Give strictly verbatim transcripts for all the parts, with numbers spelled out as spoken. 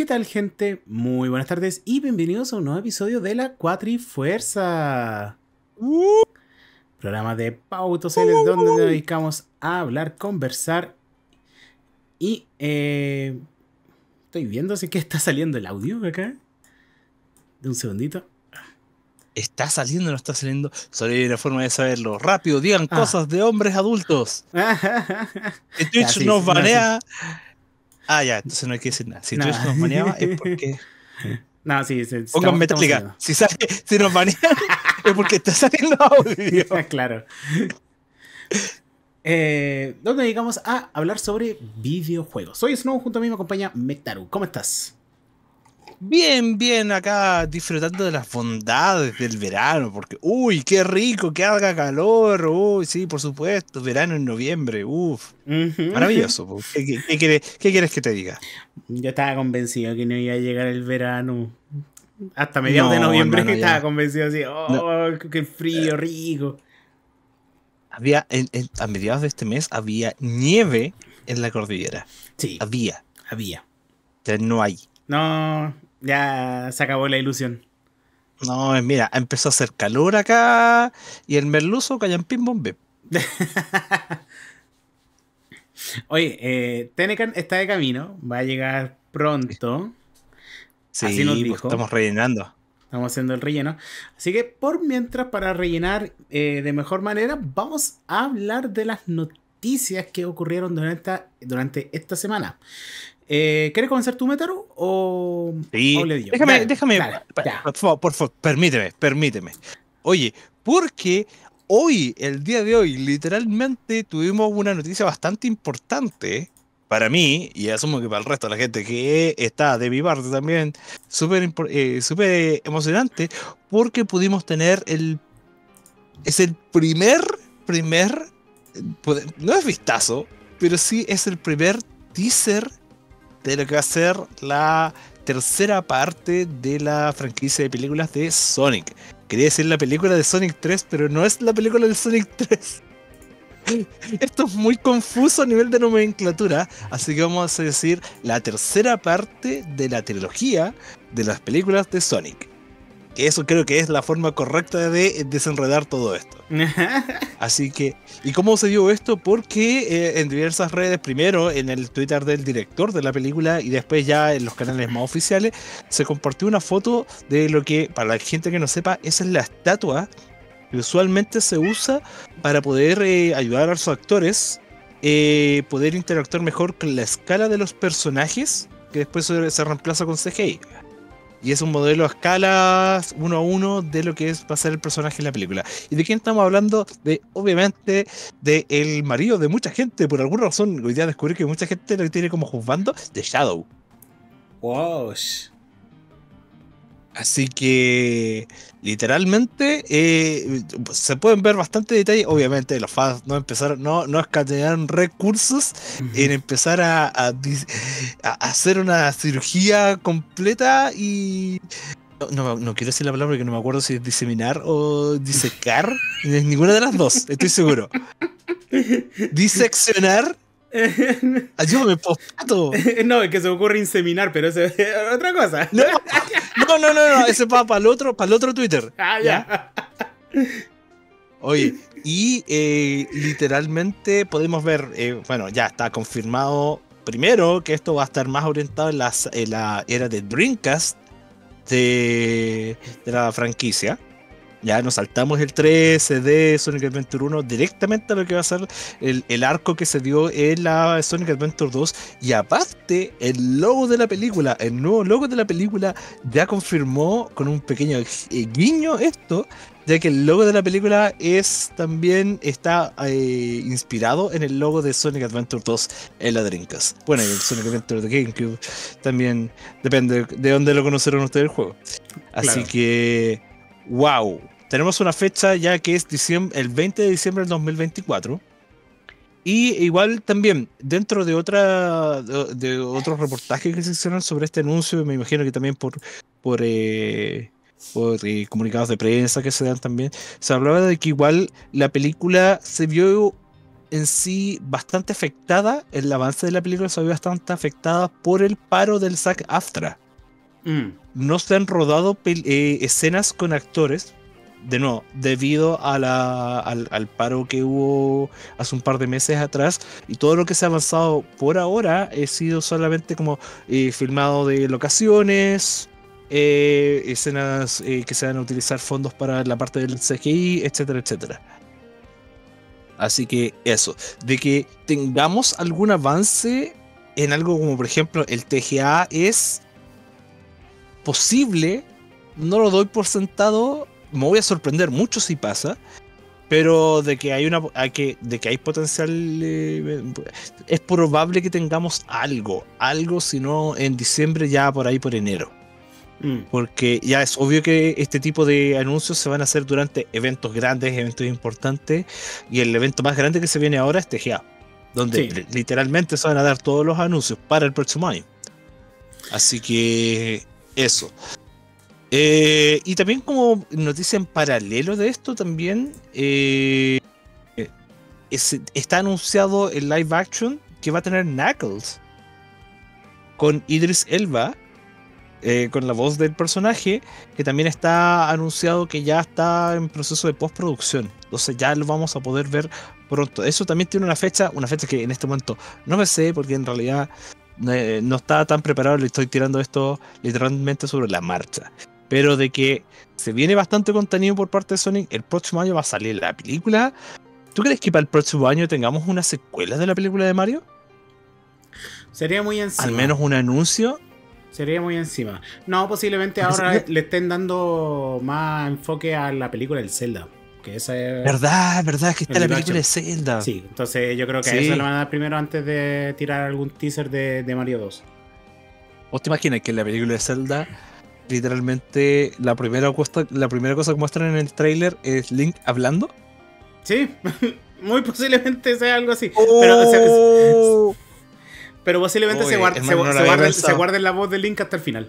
¿Qué tal, gente? Muy buenas tardes y bienvenidos a un nuevo episodio de la Cuatrifuerza. Uh, Programa de Pautos L donde nos dedicamos a hablar, conversar y eh, estoy viendo si que está saliendo el audio acá. De un segundito. ¿Está saliendo o no está saliendo? Solo hay una forma de saberlo. Rápido, digan Ah. cosas de hombres adultos. Si Twitch Ya, sí, nos sí, banea... no, sí. Ah, ya, entonces no hay que decir nada. Si No. Twitch nos baneaba es porque... No, sí, sí, Pongan estamos, estamos Metallica. saliendo. Si, sale, si nos banean es porque está saliendo audio. Claro. Eh, donde dedicamos a hablar sobre videojuegos. Soy Snow, junto a mí me acompaña Mectaru. ¿Cómo estás? Bien, bien, acá disfrutando de las bondades del verano, porque, uy, qué rico, que haga calor, uy, sí, por supuesto, verano en noviembre, uff, maravilloso. po. ¿Qué, qué, qué quieres, qué quieres que te diga? Yo estaba convencido que no iba a llegar el verano. Hasta mediados de No, noviembre hermano, estaba ya. convencido así. No, Oh, qué frío, rico. había, en- en- a mediados de este mes había nieve en la cordillera. Sí, Había, había. ya no hay. No, ya se acabó la ilusión. No, mira, empezó a hacer calor acá y el merluzo callan bombe. Oye, eh, Tenecan está de camino. Va a llegar pronto. Así nos Sí, pues dijo. estamos rellenando. Estamos haciendo el relleno. Así que por mientras, para rellenar eh, de mejor manera, vamos a hablar de las noticias que ocurrieron durante esta, durante esta semana. Eh, ¿Quieres comenzar tú, Metaru? ¿O, o Sí, le yo? déjame, Dale, déjame, dale, pa- ya. por favor, por favor, permíteme, permíteme. Oye, porque hoy, el día de hoy, literalmente tuvimos una noticia bastante importante para mí, y asumo que para el resto de la gente que está de mi parte también, súper impor- eh, súper emocionante, porque pudimos tener el... Es el primer, primer, eh, pode- no es vistazo, pero sí es el primer teaser de lo que va a ser la tercera parte de la franquicia de películas de Sonic. Quería decir la película de Sonic tres, pero no es la película de Sonic tres. Esto es muy confuso a nivel de nomenclatura, así que vamos a decir la tercera parte de la trilogía de las películas de Sonic. Que eso creo que es la forma correcta de desenredar todo esto. Así que, ¿y cómo se dio esto? Porque eh, en diversas redes, primero en el Twitter del director de la película y después ya en los canales más oficiales, se compartió una foto de lo que, para la gente que no sepa, esa es la estatua que usualmente se usa para poder eh, ayudar a los actores, eh, poder interactuar mejor con la escala de los personajes, que después se, se reemplaza con C G I. Y es un modelo a escalas uno a uno de lo que es, va a ser el personaje en la película. ¿Y de quién estamos hablando? De, obviamente, de el marido de mucha gente. Por alguna razón, hoy día descubrí que mucha gente lo tiene como juzgando, de Shadow. Wow. Así que, literalmente, eh, se pueden ver bastante detalles. Obviamente, los fans no empezaron, no, no escanearon recursos en empezar a, a, dis- a hacer una cirugía completa y. No, no, no quiero decir la palabra porque no me acuerdo si es diseminar o disecar. Es ninguna de las dos, estoy seguro. Diseccionar. Ayúdame, pospato. No, es que se me ocurre inseminar, pero eso es otra cosa. No, no, no, no, no. Ese va para el otro, para el otro Twitter. Ah, ¿Ya? ya. Oye, y eh, literalmente podemos ver, eh, bueno, ya está confirmado primero que esto va a estar más orientado en, las, en la era de Dreamcast de, de la franquicia. Ya nos saltamos el tres de Sonic Adventure uno directamente a lo que va a ser el, el arco que se dio en la Sonic Adventure dos. Y aparte, el logo de la película, el nuevo logo de la película ya confirmó con un pequeño eh, guiño esto, ya que el logo de la película es también está eh, inspirado en el logo de Sonic Adventure dos en la Dreamcast. Bueno, y el Sonic Adventure de GameCube también depende de dónde lo conocieron ustedes el juego. Así Claro. que, wow. Tenemos una fecha ya que es diciembre, el veinte de diciembre del dos mil veinticuatro. Y igual también, dentro de otra de, de otros reportajes que se hicieron sobre este anuncio, me imagino que también por, por, eh, por eh, comunicados de prensa que se dan también, se hablaba de que igual la película se vio en sí bastante afectada, el avance de la película se ve bastante afectada por el paro del SAG-AFTRA. Mm. No se han rodado eh, escenas con actores, de nuevo, debido a la, al, al paro que hubo hace un par de meses atrás, y todo lo que se ha avanzado por ahora ha sido solamente como eh, filmado de locaciones, eh, escenas eh, que se van a utilizar fondos para la parte del C G I, etcétera, etcétera. Así que eso, de que tengamos algún avance en algo como por ejemplo el T G A es posible, no lo doy por sentado, me voy a sorprender mucho si pasa, pero de que hay una hay que de que hay potencial, eh, es probable que tengamos algo, algo si no en diciembre, ya por ahí por enero. Mm. Porque ya es obvio que este tipo de anuncios se van a hacer durante eventos grandes, eventos importantes, y el evento más grande que se viene ahora es T G A, donde sí, literalmente se van a dar todos los anuncios para el próximo año. Así que eso. Eh, y también como noticia en paralelo de esto también, eh, es, está anunciado el live action que va a tener Knuckles con Idris Elba, eh, con la voz del personaje, que también está anunciado que ya está en proceso de postproducción. Entonces ya lo vamos a poder ver pronto. Eso también tiene una fecha, una fecha que en este momento no me sé, porque en realidad eh, no estaba tan preparado, le estoy tirando esto literalmente sobre la marcha. Pero de que se viene bastante contenido por parte de Sonic, el próximo año va a salir la película. ¿Tú crees que para el próximo año tengamos una secuela de la película de Mario? Sería muy encima. Al menos un anuncio. Sería muy encima. No, posiblemente ahora le estén dando más enfoque a la película del Zelda. Que esa es... Verdad, verdad, es que está la película de Zelda. Sí, entonces yo creo que sí, a eso le van a dar primero antes de tirar algún teaser de, de Mario dos. ¿Vos te imaginas que en la película de Zelda literalmente la primera, cosa, la primera cosa que muestran en el tráiler es Link hablando? Sí, muy posiblemente sea algo así. Oh. Pero, o sea, pero posiblemente Oye, se, guarde, hermano, se, no se, guarde, se guarde la voz de Link hasta el final.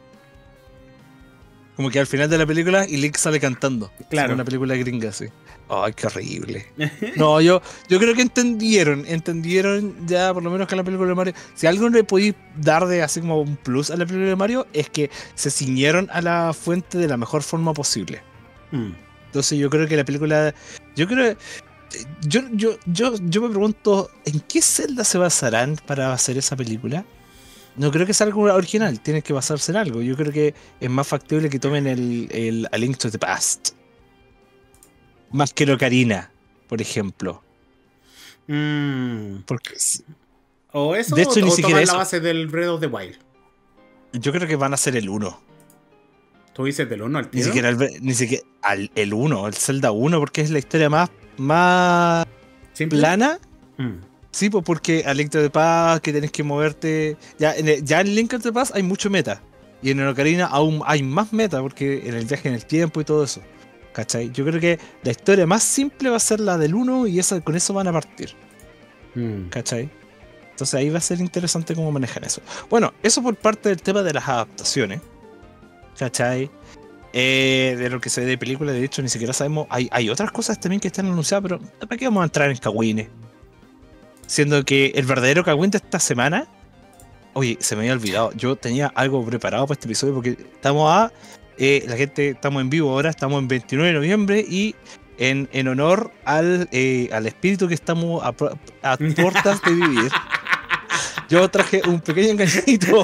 Como que al final de la película y Link sale cantando. Claro. Una película gringa, sí. Ay, qué horrible. No, yo, yo creo que entendieron, entendieron ya por lo menos que la película de Mario, si algo le podéis dar de así como un plus a la película de Mario, es que se ciñeron a la fuente de la mejor forma posible. Mm. Entonces yo creo que la película, yo creo, yo, yo, yo, yo me pregunto, ¿en qué Zelda se basarán para hacer esa película? No creo que sea algo original, tiene que basarse en algo. Yo creo que es más factible que tomen el, el A Link to the Past. Más que Ocarina, por ejemplo. Mm. Porque, o eso, de hecho, o, ni o siquiera tomar eso. La base del Breath of the Wild. Yo creo que van a ser el uno. ¿Tú dices del uno al tiro? Ni siquiera el, ni siquiera al, el uno, el Zelda uno, porque es la historia más, más plana. Mm. Sí, pues porque a Link to the Past, que tenés que moverte. Ya en, el, ya en Link to the Past hay mucho meta. Y en el Ocarina aún hay más meta, porque en el viaje en el tiempo y todo eso. ¿Cachai? Yo creo que la historia más simple va a ser la del uno y esa, con eso van a partir. Mm. ¿Cachai? Entonces ahí va a ser interesante cómo manejan eso. Bueno, eso por parte del tema de las adaptaciones. ¿Cachai? Eh, de lo que se ve de película, de hecho, ni siquiera sabemos. Hay, hay otras cosas también que están anunciadas, pero ¿para qué vamos a entrar en cagüines? Siendo que el verdadero cagüín de esta semana. Oye, se me había olvidado. Yo tenía algo preparado para este episodio porque estamos a. Eh, la gente, estamos en vivo ahora, estamos en veintinueve de noviembre y en, en honor al, eh, al espíritu que estamos a, a puertas de vivir, yo traje un pequeño engañito.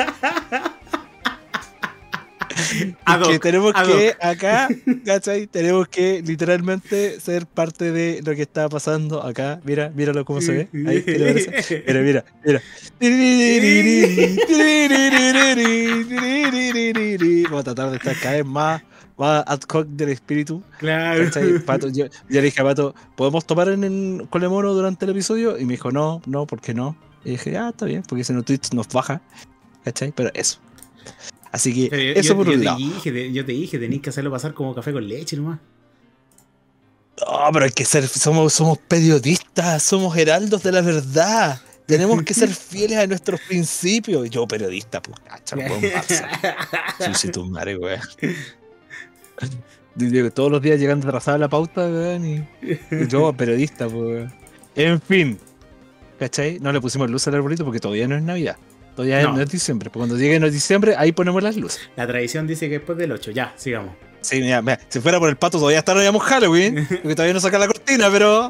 Y que tenemos que acá, ¿cachai? Tenemos que literalmente ser parte de lo que está pasando acá. Mira, míralo cómo se ve. Ahí, ¿qué le parece? Mira, mira, mira. Vamos a tratar de estar cada vez más, más ad hoc del espíritu. Claro. Pato, yo, yo le dije a Pato, ¿podemos tomar en el colemono durante el episodio? Y me dijo, no, no, ¿por qué no? Y dije, ah, está bien, porque si no Twitch nos baja. ¿Cachai? Pero eso. Así que yo, eso yo, por yo un te lado. Dije, yo te dije, tenés que hacerlo pasar como café con leche nomás. No, pero hay que ser, somos, somos periodistas, somos heraldos de la verdad. Tenemos que ser fieles a nuestros principios. Yo periodista, pues, cacha, no puedo pasar. Sí, sí, tu madre, weón. Todos los días llegando atrasada a la pauta, weón, y, y yo periodista, pues, weón. En fin, ¿cachai? No le pusimos luz al arbolito porque todavía no es Navidad. Todavía No. no es diciembre. Porque cuando llegue no es diciembre, ahí ponemos las luces. La tradición dice que después del ocho, ya, sigamos. Sí, mira, mira, si fuera por el pato todavía estaríamos Halloween, porque todavía no saca la cortina, pero...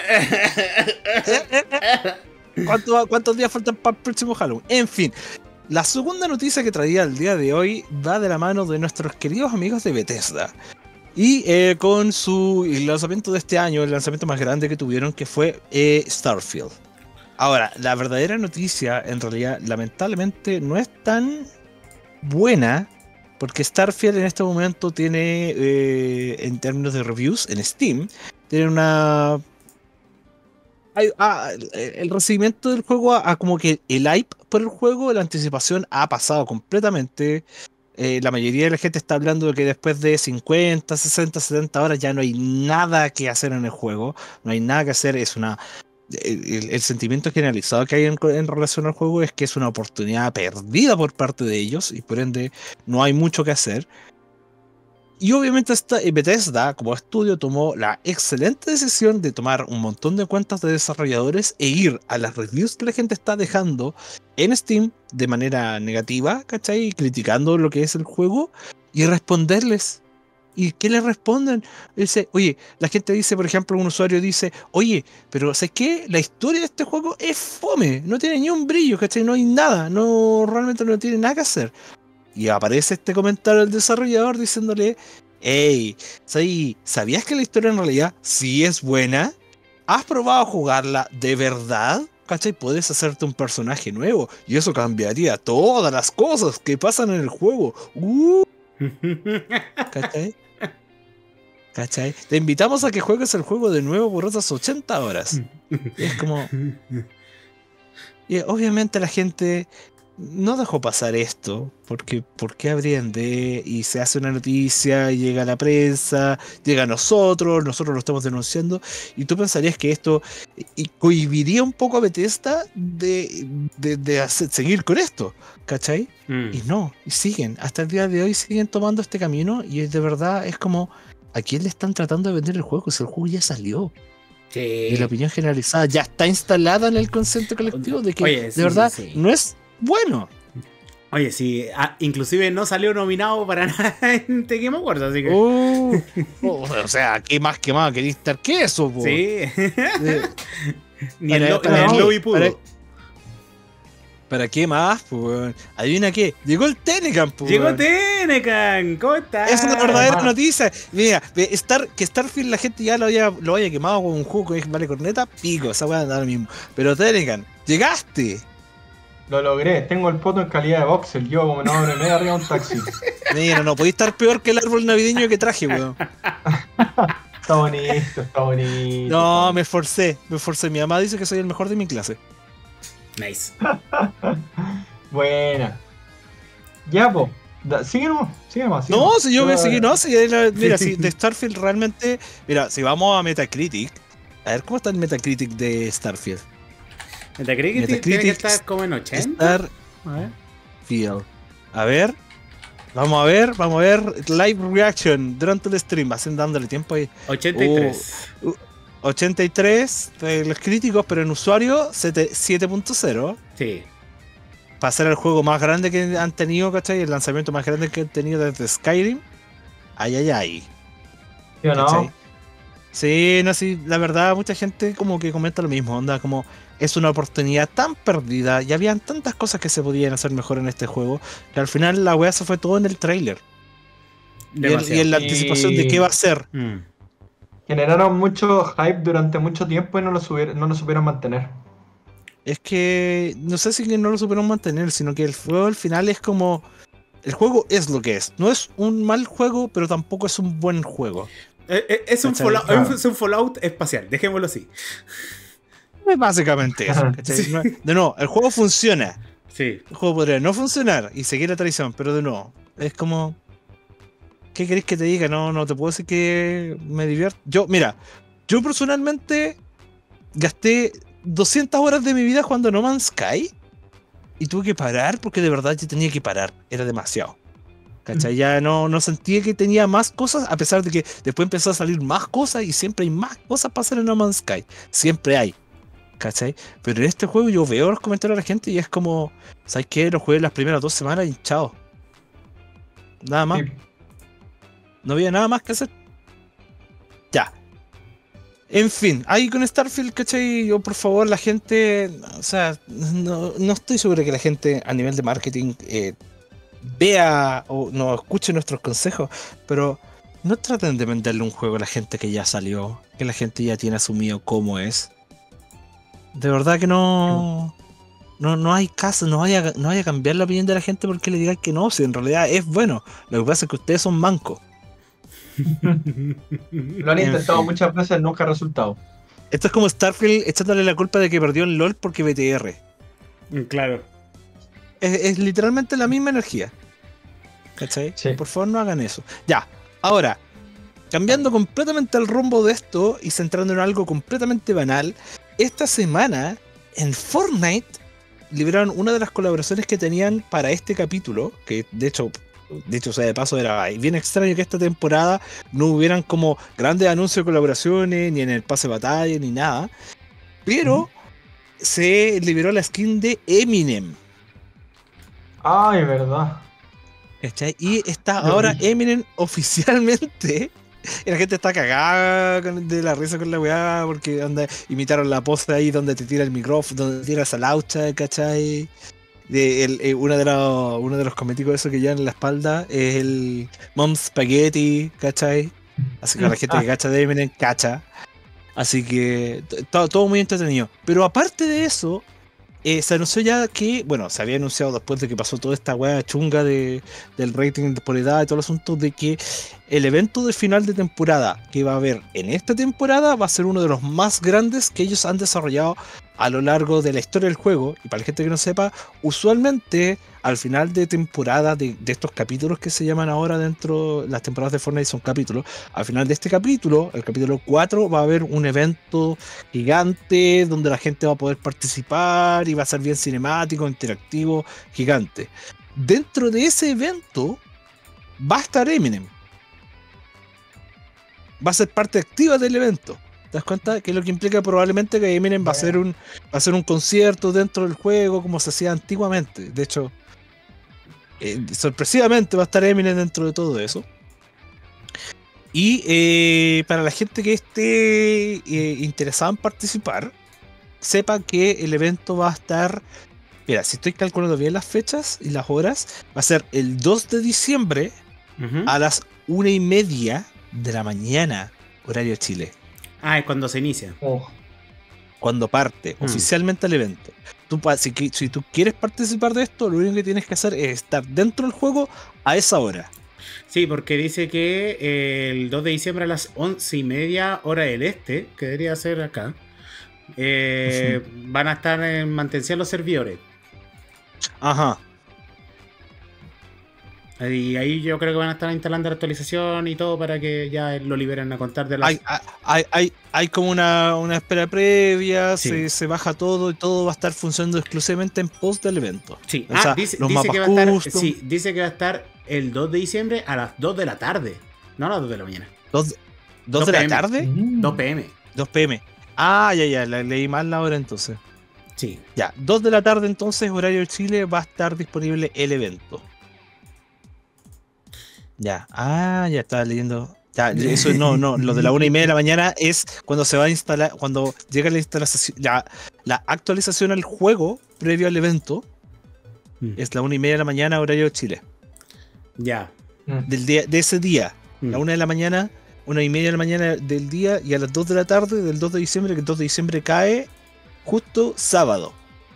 ¿Cuánto- ¿Cuántos días faltan para el próximo Halloween? En fin, la segunda noticia que traía el día de hoy va de la mano de nuestros queridos amigos de Bethesda. Y eh, con su lanzamiento de este año, el lanzamiento más grande que tuvieron, que fue eh, Starfield. Ahora, la verdadera noticia, en realidad, lamentablemente, no es tan buena, porque Starfield en este momento tiene, eh, en términos de reviews en Steam, tiene una... hay- ah, el recibimiento del juego, a, a como que el hype por el juego, la anticipación ha pasado completamente. Eh, la mayoría de la gente está hablando de que después de cincuenta, sesenta, setenta horas ya no hay nada que hacer en el juego, no hay nada que hacer, es una... El, el- el sentimiento generalizado que hay en, en relación al juego es que es una oportunidad perdida por parte de ellos y por ende no hay mucho que hacer. Y obviamente esta, eh, Bethesda como estudio tomó la excelente decisión de tomar un montón de cuentas de desarrolladores e ir a las reviews que la gente está dejando en Steam de manera negativa, ¿cachai? Criticando lo que es el juego y responderles. ¿Y qué le responden? Dice, oye, la gente dice, por ejemplo, un usuario dice, oye, pero ¿sabes qué? La historia de este juego es fome, no tiene ni un brillo, ¿cachai? No hay nada, no, realmente no tiene nada que hacer. Y aparece este comentario del desarrollador diciéndole, hey, ¿sabías que la historia en realidad sí es buena? ¿Has probado jugarla de verdad? ¿Cachai? Puedes hacerte un personaje nuevo y eso cambiaría todas las cosas que pasan en el juego. Uh, ¿Cachai? ¿Cachai? Te invitamos a que juegues el juego de nuevo por otras ochenta horas. Y es como... Y obviamente la gente no dejó pasar esto, porque ¿por qué habrían de? Y se hace una noticia, y llega a la prensa, llega a nosotros, nosotros lo estamos denunciando, y tú pensarías que esto y cohibiría un poco a Bethesda de, de, de hacer- seguir con esto, ¿cachai? Mm. Y no, y siguen, hasta el día de hoy siguen tomando este camino, y de verdad es como, ¿a quién le están tratando de vender el juego? Si el juego ya salió. Sí. Y la opinión generalizada ya está instalada en el concepto colectivo de que Oye, de sí, verdad sí, sí. no es bueno. Oye, sí, ah, inclusive no salió nominado para nada en The Game Awards, así que... Uh, oh, o sea, ¿qué más que más querés estar que eso? Po? Sí. Eh, Ni el, para- lo- para- ni el lobby pudo. para- ¿Para qué más? Pues, adivina qué, llegó el Tenecan. Pues, Llegó Tenecan, ¿cómo estás? esa es la verdadera hermano. noticia. Mira, ve, Star, que Starfield la gente ya lo haya, lo haya quemado con un juego que vale corneta, pico, esa weá da lo mismo. Pero Tenecan, llegaste. Lo logré, tengo el poto en calidad de voxel, yo como una hora y media arriba de un taxi. Mira, no podéis estar peor que el árbol navideño que traje, weón. Está bonito, está bonito. No, me esforcé, me esforcé. Mi mamá dice que soy el mejor de mi clase. Nice. Buena. Ya, po. Da- Sigue nomás, sigue nomás. sigue No, nomás. si yo me seguí, no, si, era- mira, Sí. si de Starfield realmente, mira, si vamos a Metacritic, a ver cómo está el Metacritic de Starfield. Metacritic, Metacritic tiene que estar como en ochenta. Starfield. A ver. A ver, vamos a ver, vamos a ver live reaction durante el stream, hacen dándole tiempo ahí. ochenta y tres. ochenta y tres de los críticos, pero en usuario siete punto cero. Sí. Para ser el juego más grande que han tenido, ¿cachai? El lanzamiento más grande que han tenido desde Skyrim. Ay, ay, ay. ¿Sí o no? ¿Cachai? Sí, no, sí, la verdad, mucha gente como que comenta lo mismo, onda, como es una oportunidad tan perdida y habían tantas cosas que se podían hacer mejor en este juego, que al final la weá se fue todo en el trailer. Y en, y en la Y- anticipación de qué va a ser. Mm. Generaron mucho hype durante mucho tiempo y no lo, subier- no lo supieron mantener. Es que no sé si que no lo supieron mantener, sino que el juego al final es como... El juego es lo que es. No es un mal juego, pero tampoco es un buen juego. Eh, eh, Es un, ¿Cachai? fallout, Claro. es un Fallout espacial, dejémoslo así. Es básicamente eso. Ajá. ¿Cachai? Sí. No- de nuevo, el juego funciona. Sí. El juego podría no funcionar y seguir la tradición, pero de nuevo, es como... ¿Qué querés que te diga? No, no te puedo decir que me divierto. Yo, mira, yo personalmente gasté doscientas horas de mi vida jugando No Man's Sky y tuve que parar porque de verdad yo tenía que parar. Era demasiado. ¿Cachai? Ya no, no sentía que tenía más cosas, a pesar de que después empezó a salir más cosas y siempre hay más cosas para hacer en No Man's Sky. Siempre hay. ¿cachai? Pero en este juego yo veo los comentarios de la gente y es como, ¿sabes qué? Lo jugué las primeras dos semanas y chao. Nada más. Sí. No había nada más que hacer. Ya. En fin, ahí con Starfield, ¿cachai? Yo, por favor, la gente, o sea, no, no estoy seguro de que la gente a nivel de marketing eh, vea o no escuche nuestros consejos, pero no traten de venderle un juego a la gente que ya salió, que la gente ya tiene asumido cómo es. De verdad que no, no, no hay caso, no vaya, no vaya a cambiar la opinión de la gente porque le digan que no, si en realidad es bueno. Lo que pasa es que ustedes son mancos. Lo han En intentado fin. muchas veces, nunca ha resultado. Esto es como Starfield echándole la culpa de que perdió en LOL porque B T R. Mm, Claro. Es, es literalmente la misma energía. ¿Cachai? Sí. Por favor, no hagan eso. Ya, ahora, cambiando completamente el rumbo de esto y centrando en algo completamente banal, esta semana en Fortnite liberaron una de las colaboraciones que tenían para este capítulo, que de hecho, dicho sea de paso, era bien extraño que esta temporada no hubieran como grandes anuncios de colaboraciones, ni en el pase de batalla, ni nada, pero Ujú. se liberó la skin de Eminem. Ay, verdad. ¿Cachai? Y está Lo ahora vi. Eminem oficialmente. Y la gente está cagada con- de la risa con la weá porque anda, imitaron la pose ahí donde te tira el micrófono, donde te tira esa laucha, ¿cachai? De el, eh, una de los, uno de los cosméticos esos que llevan en la espalda es el Mom Spaghetti, ¿cachai? Así que la gente que cacha de Eminem cacha. Así que t- todo, todo muy entretenido. Pero aparte de eso, eh, se anunció ya que, bueno, se había anunciado después de que pasó toda esta weá chunga de, del rating por edad y todo el asunto, de que el evento de final de temporada que va a haber en esta temporada va a ser uno de los más grandes que ellos han desarrollado a lo largo de la historia del juego. Y para la gente que no sepa, usualmente al final de temporada de, de estos capítulos que se llaman ahora dentro, las temporadas de Fortnite son capítulos, al final de este capítulo, el capítulo cuatro, va a haber un evento gigante donde la gente va a poder participar y va a ser bien cinemático, interactivo, gigante. Dentro de ese evento va a estar Eminem. Va a ser parte activa del evento. ¿Te das cuenta? Que es lo que implica probablemente que Eminem va a hacer un, va a hacer un concierto dentro del juego como se hacía antiguamente. De hecho, eh, sorpresivamente va a estar Eminem dentro de todo eso. Y eh, para la gente que esté eh, interesada en participar, sepa que el evento va a estar, mira, si estoy calculando bien las fechas y las horas, va a ser el dos de diciembre Ujú. a las una y media de la mañana, horario Chile, Ah, es cuando se inicia. Oh, cuando parte Mm. oficialmente el evento. Tú, pa- si, qui- si tú quieres participar de esto, lo único que tienes que hacer es estar dentro del juego a esa hora. Sí, porque dice que eh, el dos de diciembre a las once y media hora del este, que debería ser acá, eh, van a estar en mantención los servidores. Ajá. Y ahí yo creo que van a estar instalando la actualización y todo para que ya lo liberen a contar de las... Hay, hay, hay, hay como una, una espera previa, Sí. se, se baja todo y todo va a estar funcionando exclusivamente en post del evento. Sí, O ah, sea, dice, los dice mapas que va a estar, custom. sí, dice que va a estar el dos de diciembre a las dos de la tarde. No a las dos de la mañana. ¿Dos, dos dos de la p m. tarde? mm. dos p m. dos pe eme. Ah, ya, ya, la- leí mal la hora entonces. Sí. Ya, dos de la tarde entonces, horario de Chile, va a estar disponible el evento. Ya, ah, ya estaba leyendo. Ya, eso no, no, lo de la una y media de la mañana es cuando se va a instalar, cuando llega la instalación, la, la actualización al juego previo al evento, Mm. es la una y media de la mañana, horario de Chile. Ya. Mm. Del día, de ese día, Mm. la una de la mañana, una y media de la mañana del día, y a las dos de la tarde del dos de diciembre, que el dos de diciembre cae justo sábado.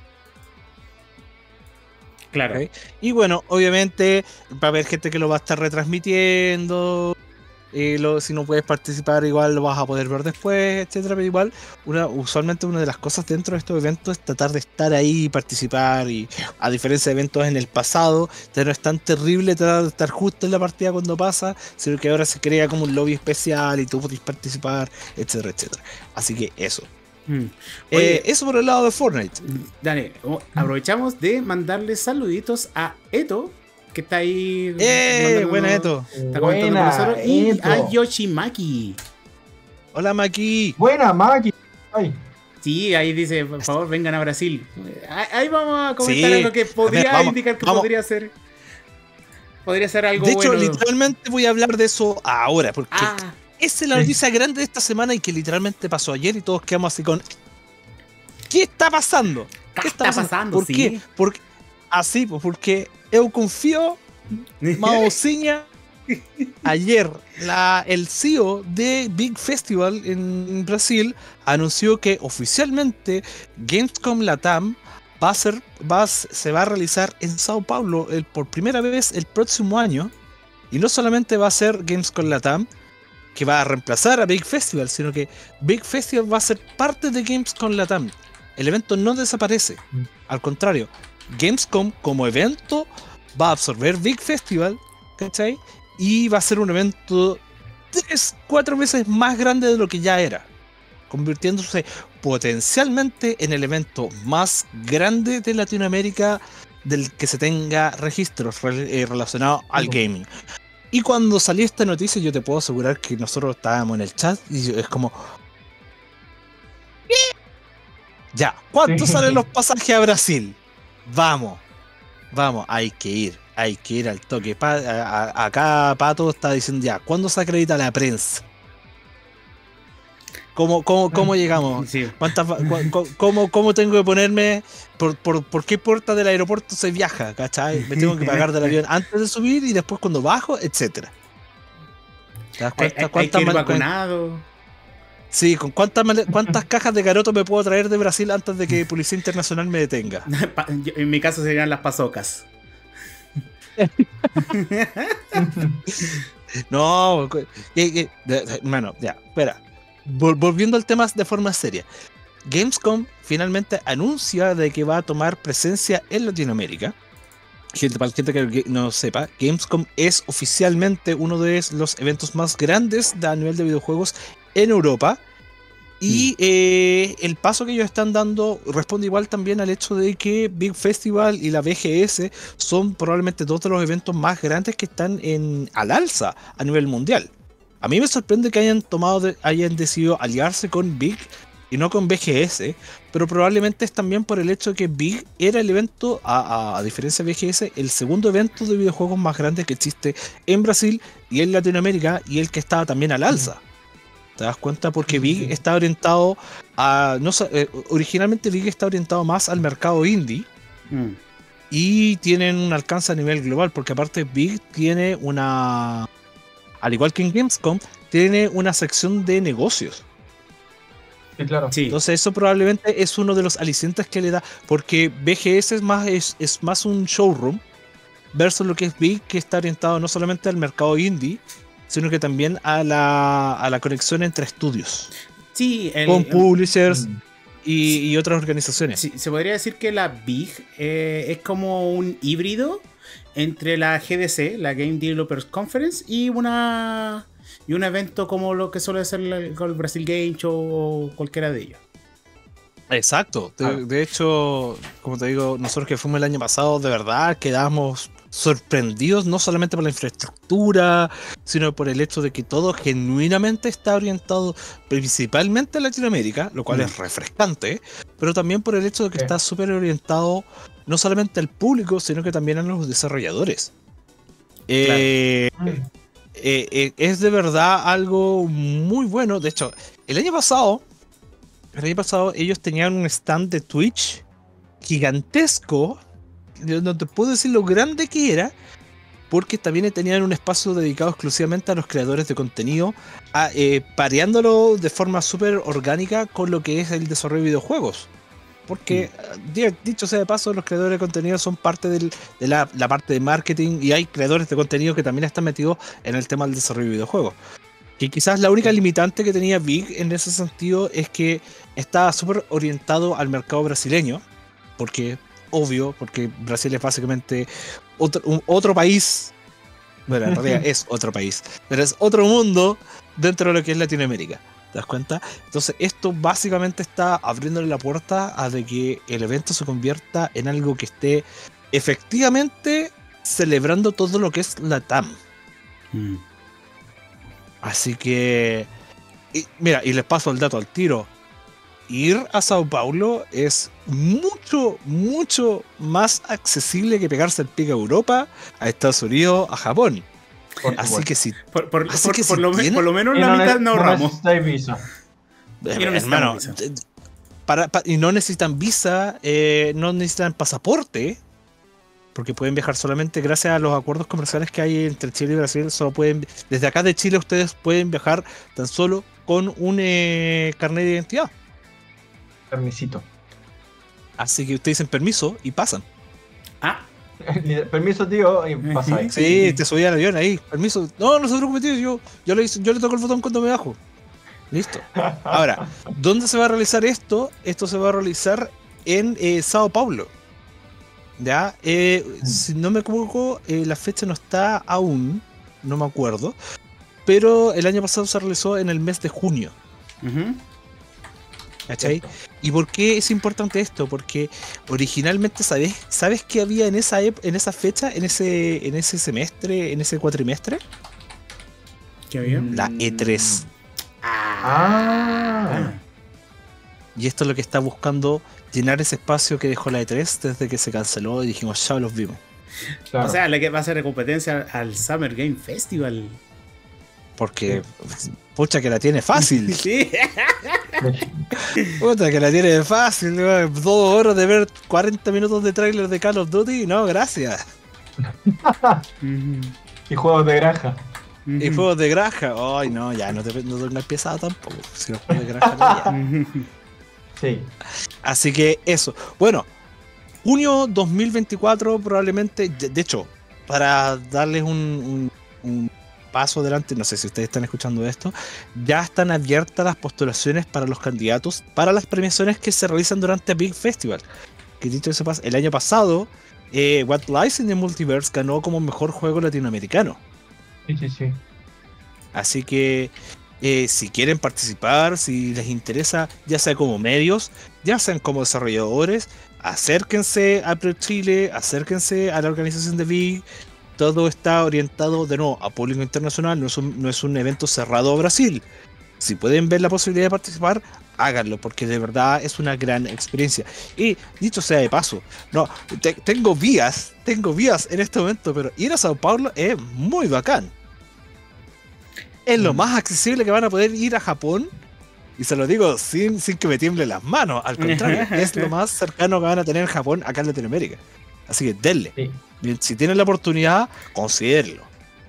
Claro. Ok. Y bueno, obviamente va a haber gente que lo va a estar retransmitiendo. eh, lo- si no puedes participar, igual lo vas a poder ver después, etcétera. Pero igual, una, usualmente una de las cosas dentro de estos eventos es tratar de estar ahí y participar. Y a diferencia de eventos en el pasado, ya no es tan terrible tratar de estar justo en la partida cuando pasa, sino que ahora se crea como un lobby especial y tú puedes participar, etcétera, etcétera. Así que eso. Mm. Eh, Oye, eso por el lado de Fortnite. Dale, o- aprovechamos de mandarle saluditos a Eto, que está ahí. ¡Eh! mandándonos- Buena, Eto. Está comentando con Buena, nosotros. Y Eto. a Yoshimaki. Hola, Maki. Buena, Maki. Ay, Sí, ahí dice, por favor, vengan a Brasil. Ahí ahí vamos a comentar Sí. algo que podría A ver, vamos, indicar que vamos. podría ser. Podría ser algo De hecho, bueno. literalmente voy a hablar de eso ahora, porque Ah, esa es la noticia grande de esta semana y que literalmente pasó ayer y todos quedamos así con... ¿Qué está pasando? ¿qué está pasando? ¿Por Sí. qué? Porque, así, pues, porque eu confío, Mausiña, ayer la, el C E O de Big Festival en Brasil anunció que oficialmente Gamescom Latam va a ser, va a- se va a realizar en Sao Paulo el, por primera vez el próximo año. Y no solamente va a ser Gamescom Latam, que va a reemplazar a Big Festival, sino que Big Festival va a ser parte de Gamescom Latam. El evento no desaparece. Al contrario, Gamescom como evento va a absorber Big Festival, ¿cachai? Y va a ser un evento tres, cuatro veces más grande de lo que ya era, convirtiéndose potencialmente en el evento más grande de Latinoamérica del que se tenga registros re- eh, relacionados al gaming. Y cuando salió esta noticia, yo te puedo asegurar que nosotros estábamos en el chat y yo- es como... ¿Qué? Ya, ¿cuánto Sí. salen los pasajes a Brasil? Vamos, vamos, hay que ir, hay que ir al toque. Pa- a- a- acá Pato está diciendo ya, ¿cuándo se acredita la prensa? ¿Cómo, cómo, cómo llegamos? Sí. ¿Cuántas, va- cu- cu- cómo, ¿Cómo tengo que ponerme? Por, por, ¿Por qué puerta del aeropuerto se viaja? ¿Cachai? Me tengo que pagar del avión antes de subir y después cuando bajo, etcétera. ¿Te das Hay, cuenta? hay- hay que ¿Cuántas ir mal- vacunado. Sí, ¿con cuántas, male- cuántas cajas de garoto me puedo traer de Brasil antes de que Policía Internacional me detenga? Pa- yo- En mi caso serían las pasocas. No, cu- eh, eh, de- de- hermano, ya, espera. Vol- volviendo al tema de forma seria. Gamescom finalmente anuncia de que va a tomar presencia en Latinoamérica. Gente, para la gente que no sepa, Gamescom es oficialmente uno de los eventos más grandes de- a nivel de videojuegos en Europa. Y eh, el paso que ellos están dando responde igual también al hecho de que Big Festival y la B G S son probablemente dos de los eventos más grandes que están en, al alza a nivel mundial. A mí me sorprende que hayan tomado, de- hayan decidido aliarse con Big y no con B G S, pero probablemente es también por el hecho de que Big era el evento, a, a- a diferencia de B G S, el segundo evento de videojuegos más grande que existe en Brasil y en Latinoamérica y el que estaba también al alza. ¿Te das cuenta? Porque Sí, Big sí. está orientado a... No, sa- eh, originalmente Big está orientado más al mercado indie Mm. y tienen un alcance a nivel global, porque aparte Big tiene una... Al igual que en Gamescom, tiene una sección de negocios. Sí, claro. Sí. Entonces eso probablemente es uno de los alicientes que le da, porque B G S es más, es, es más un showroom versus lo que es Big, que está orientado no solamente al mercado indie, sino que también a la, a la conexión entre estudios, Sí, el- con publishers Mm. y, y otras organizaciones. sí, se podría decir que la Big eh, es como un híbrido entre la G D C, la Game Developers Conference, y una y un evento como lo que suele ser el, el Brasil Game Show o cualquiera de ellos. Exacto. De, Ah. de hecho, como te digo, nosotros que fuimos el año pasado, de verdad quedamos sorprendidos, no solamente por la infraestructura, sino por el hecho de que todo genuinamente está orientado principalmente a Latinoamérica, lo cual Mm. es refrescante, pero también por el hecho de que Sí. está súper orientado no solamente al público, sino que también a los desarrolladores. Eh, Mm. eh, eh, es de verdad algo muy bueno. De hecho, el año pasado, el año pasado ellos tenían un stand de Twitch gigantesco. Yo no te puedo decir lo grande que era, porque también tenían un espacio dedicado exclusivamente a los creadores de contenido, a, eh, pareándolo de forma súper orgánica con lo que es el desarrollo de videojuegos. Porque, di- dicho sea de paso, los creadores de contenido son parte del- de la, la parte de marketing, y hay creadores de contenido que también están metidos en el tema del desarrollo de videojuegos. Que quizás la única limitante que tenía Big en ese sentido es que estaba súper orientado al mercado brasileño, porque, obvio, porque Brasil es básicamente otro, un- otro país, bueno, en realidad es otro país, pero es otro mundo dentro de lo que es Latinoamérica. ¿Te das cuenta? Entonces esto básicamente está abriéndole la puerta a de que el evento se convierta en algo que esté efectivamente celebrando todo lo que es la T A M. Mm. Así que, y, mira, y les paso el dato al tiro. ir a Sao Paulo es mucho, mucho más accesible que pegarse el pique a Europa, a Estados Unidos, a Japón. Por Así supuesto. que si... Por, por, Así por- que por si lo, me- tiene- por lo menos Y la no mitad ne- nos no ahorramos. necesitáis visa. Y no necesitamos Hermano, visa. d- para, pa- y no necesitan visa, eh, no necesitan pasaporte, porque pueden viajar solamente gracias a los acuerdos comerciales que hay entre Chile y Brasil. Solo pueden, desde acá de Chile ustedes pueden viajar tan solo con un eh, carnet de identidad. Permisito. Así que ustedes dicen permiso y pasan. Ah, Permiso, tío, y pasa ahí. Sí, te subí al avión ahí. Permiso. No, no se preocupe, tío. Yo, yo, le, yo le toco el botón cuando me bajo. Listo. Ahora, ¿dónde se va a realizar esto? Esto se va a realizar en eh, Sao Paulo. Ya, eh, Mm. si no me equivoco, eh, la fecha no está aún, no me acuerdo. Pero el año pasado se realizó en el mes de junio. ujú. ¿Cachai? ¿Y por qué es importante esto? Porque originalmente, ¿sabes? ¿Sabes qué había en esa ep- en esa fecha, en ese, en ese semestre, en ese cuatrimestre? ¿Qué había? Mm. La E tres. Ah. Ah. Y esto es lo que está buscando, llenar ese espacio que dejó la E tres desde que se canceló y dijimos, ya los vimos. Claro. O sea, la que va a ser competencia al Summer Game Festival. Porque, pucha, que la tiene fácil. Sí. Puta, que la tiene fácil. ¿No? Dos horas de ver cuarenta minutos de tráiler de Call of Duty. No, gracias. Ujú. Y juegos de granja. Y Ujú. juegos de granja. Ay, no, ya, no te, no te pongas pesado tampoco. Si los juegos de granja no, ya. Ujú. Sí. Así que eso. Bueno, junio dos mil veinticuatro probablemente, de de hecho, para darles un, un- un paso adelante, no sé si ustedes están escuchando esto, ya están abiertas las postulaciones para los candidatos para las premiaciones que se realizan durante Big Festival. Que dicho sea paso, el año pasado, eh, What Lies in the Multiverse ganó como mejor juego latinoamericano. Sí, sí, sí. Así que eh, si quieren participar, si les interesa, ya sea como medios, ya sean como desarrolladores, acérquense a Pro Chile, acérquense a la organización de Big. Todo está orientado de nuevo a público internacional, no es un, no es un evento cerrado a Brasil. Si pueden ver la posibilidad de participar, háganlo, porque de verdad es una gran experiencia. Y dicho sea de paso, no, te- tengo vías, tengo vías en este momento, pero ir a Sao Paulo es muy bacán. Es lo Mm. más accesible que van a poder ir a Japón. Y se lo digo sin, sin que me tiemblen las manos. Al contrario, es lo más cercano que van a tener Japón acá en Latinoamérica. Así que denle. Sí. Bien, si tienen la oportunidad, considérenlo.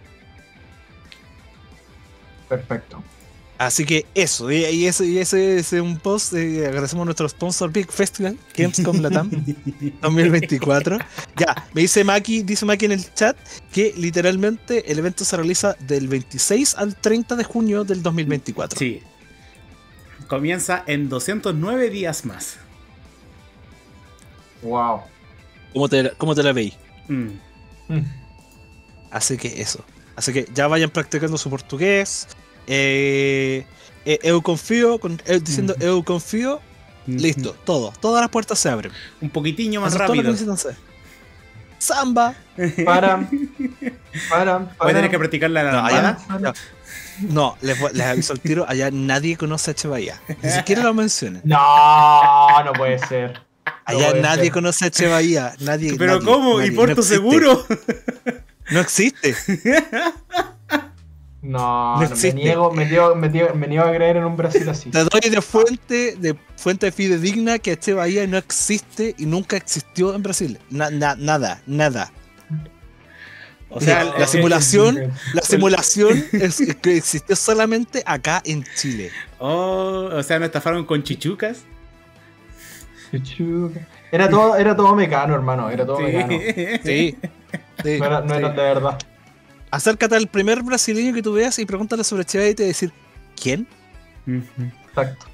Perfecto. Así que eso, y, y ese, y ese es un post. Eh, agradecemos a nuestro sponsor Big Festival, Gamescom Latam dos mil veinticuatro. Ya, me dice Maki, dice Maki en el chat que literalmente el evento se realiza del veintiséis al treinta de junio del dos mil veinticuatro. Sí. Comienza en doscientos nueve días más. Wow. ¿Cómo te, cómo te la veis? Mm. Mm. Así que eso. Así que ya vayan practicando su portugués. Eh, eh, eu confío, con, eu diciendo Ujú. eu confío, listo, todo. Todas las puertas se abren. Un poquitiño más Eso es todo lo que rápido. necesitan hacer. Samba. Paran. Paran. Voy a tener que paran. practicar la No, lambada. allá- no, no, les, voy- les aviso al tiro, allá nadie conoce a H. Bahía. Ni siquiera lo mencionen. No, no puede ser. No Allá puede nadie ser. conoce a H. Bahía. Nadie, Pero nadie, ¿cómo? nadie. ¿Y Puerto No existe. Seguro? No existe. No, No no, me existe. niego, me niego, me niego, me niego a creer en un Brasil así. Te doy de fuente, de fuente fidedigna que H. Bahía no existe y nunca existió en Brasil. Na- na- nada, nada. O sea, la eh, simulación, la simulación es que existió solamente acá en Chile. Oh, o sea, nos estafaron con chichucas. Era todo, era todo mecano, hermano. Era todo mecano. Sí. sí, No, era, no sí. eran de verdad. Acércate al primer brasileño que tú veas y pregúntale sobre H. Bahía y te va a decir, ¿quién? Ujú. Exacto.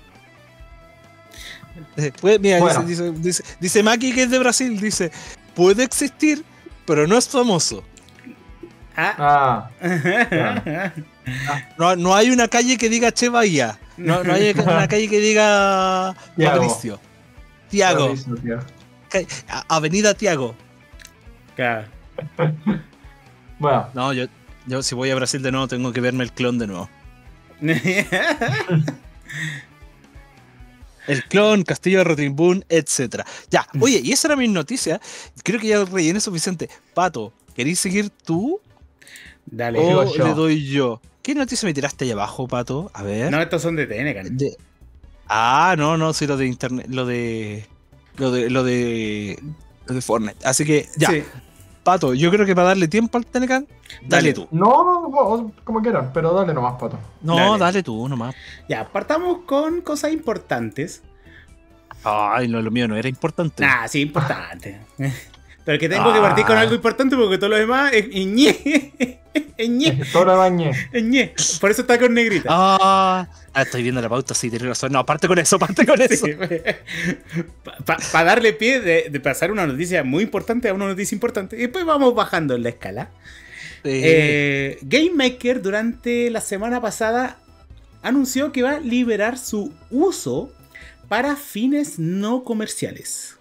Eh, Pues, mira, Bueno. dice, dice, dice, dice Maki que es de Brasil, dice, puede existir, pero no es famoso. Ah. Ah, No, no hay una calle que diga Che Bahía. No, no hay una calle que diga Tiago. Patricio. Tiago. Aviso, tío. Ca- a- Avenida Tiago. Claro. Bueno, No, yo, yo si voy a Brasil de nuevo tengo que verme el clon de nuevo. El clon, Castillo de Retrimbún, etcétera. Ya, oye, y esa era mi noticia. Creo que ya rellené suficiente. Pato, ¿querés seguir tú Dale. o Sigo yo. le doy yo? ¿Qué noticia me tiraste ahí abajo, Pato? A ver. No, estos son de Tenecan. De- Ah, no, no, sí, lo de internet, lo de. Lo de. Lo de. Lo de Fortnite. Así que, ya. Sí. Pato, yo creo que para darle tiempo al Tenecan, dale, Dale. tú. No, no, como quieran, pero dale nomás, Pato. No, Dale. dale, tú nomás. Ya, partamos con cosas importantes. Ay, no, lo mío no era importante. Ah, sí, importante. Pero que tengo que Ah. partir con algo importante porque todo lo demás es es ñe. Es ñe. Todo lo bañé. Es ñe. Por eso está con negrita. Ah, ah, estoy viendo la pauta, sí, tienes razón. No, parte con eso, parte con eso. Para darle pie de, de pasar una noticia muy importante a una noticia importante. Y después vamos bajando en la escala. Eh, Eh, Game Maker durante la semana pasada anunció que va a liberar su uso para fines no comerciales.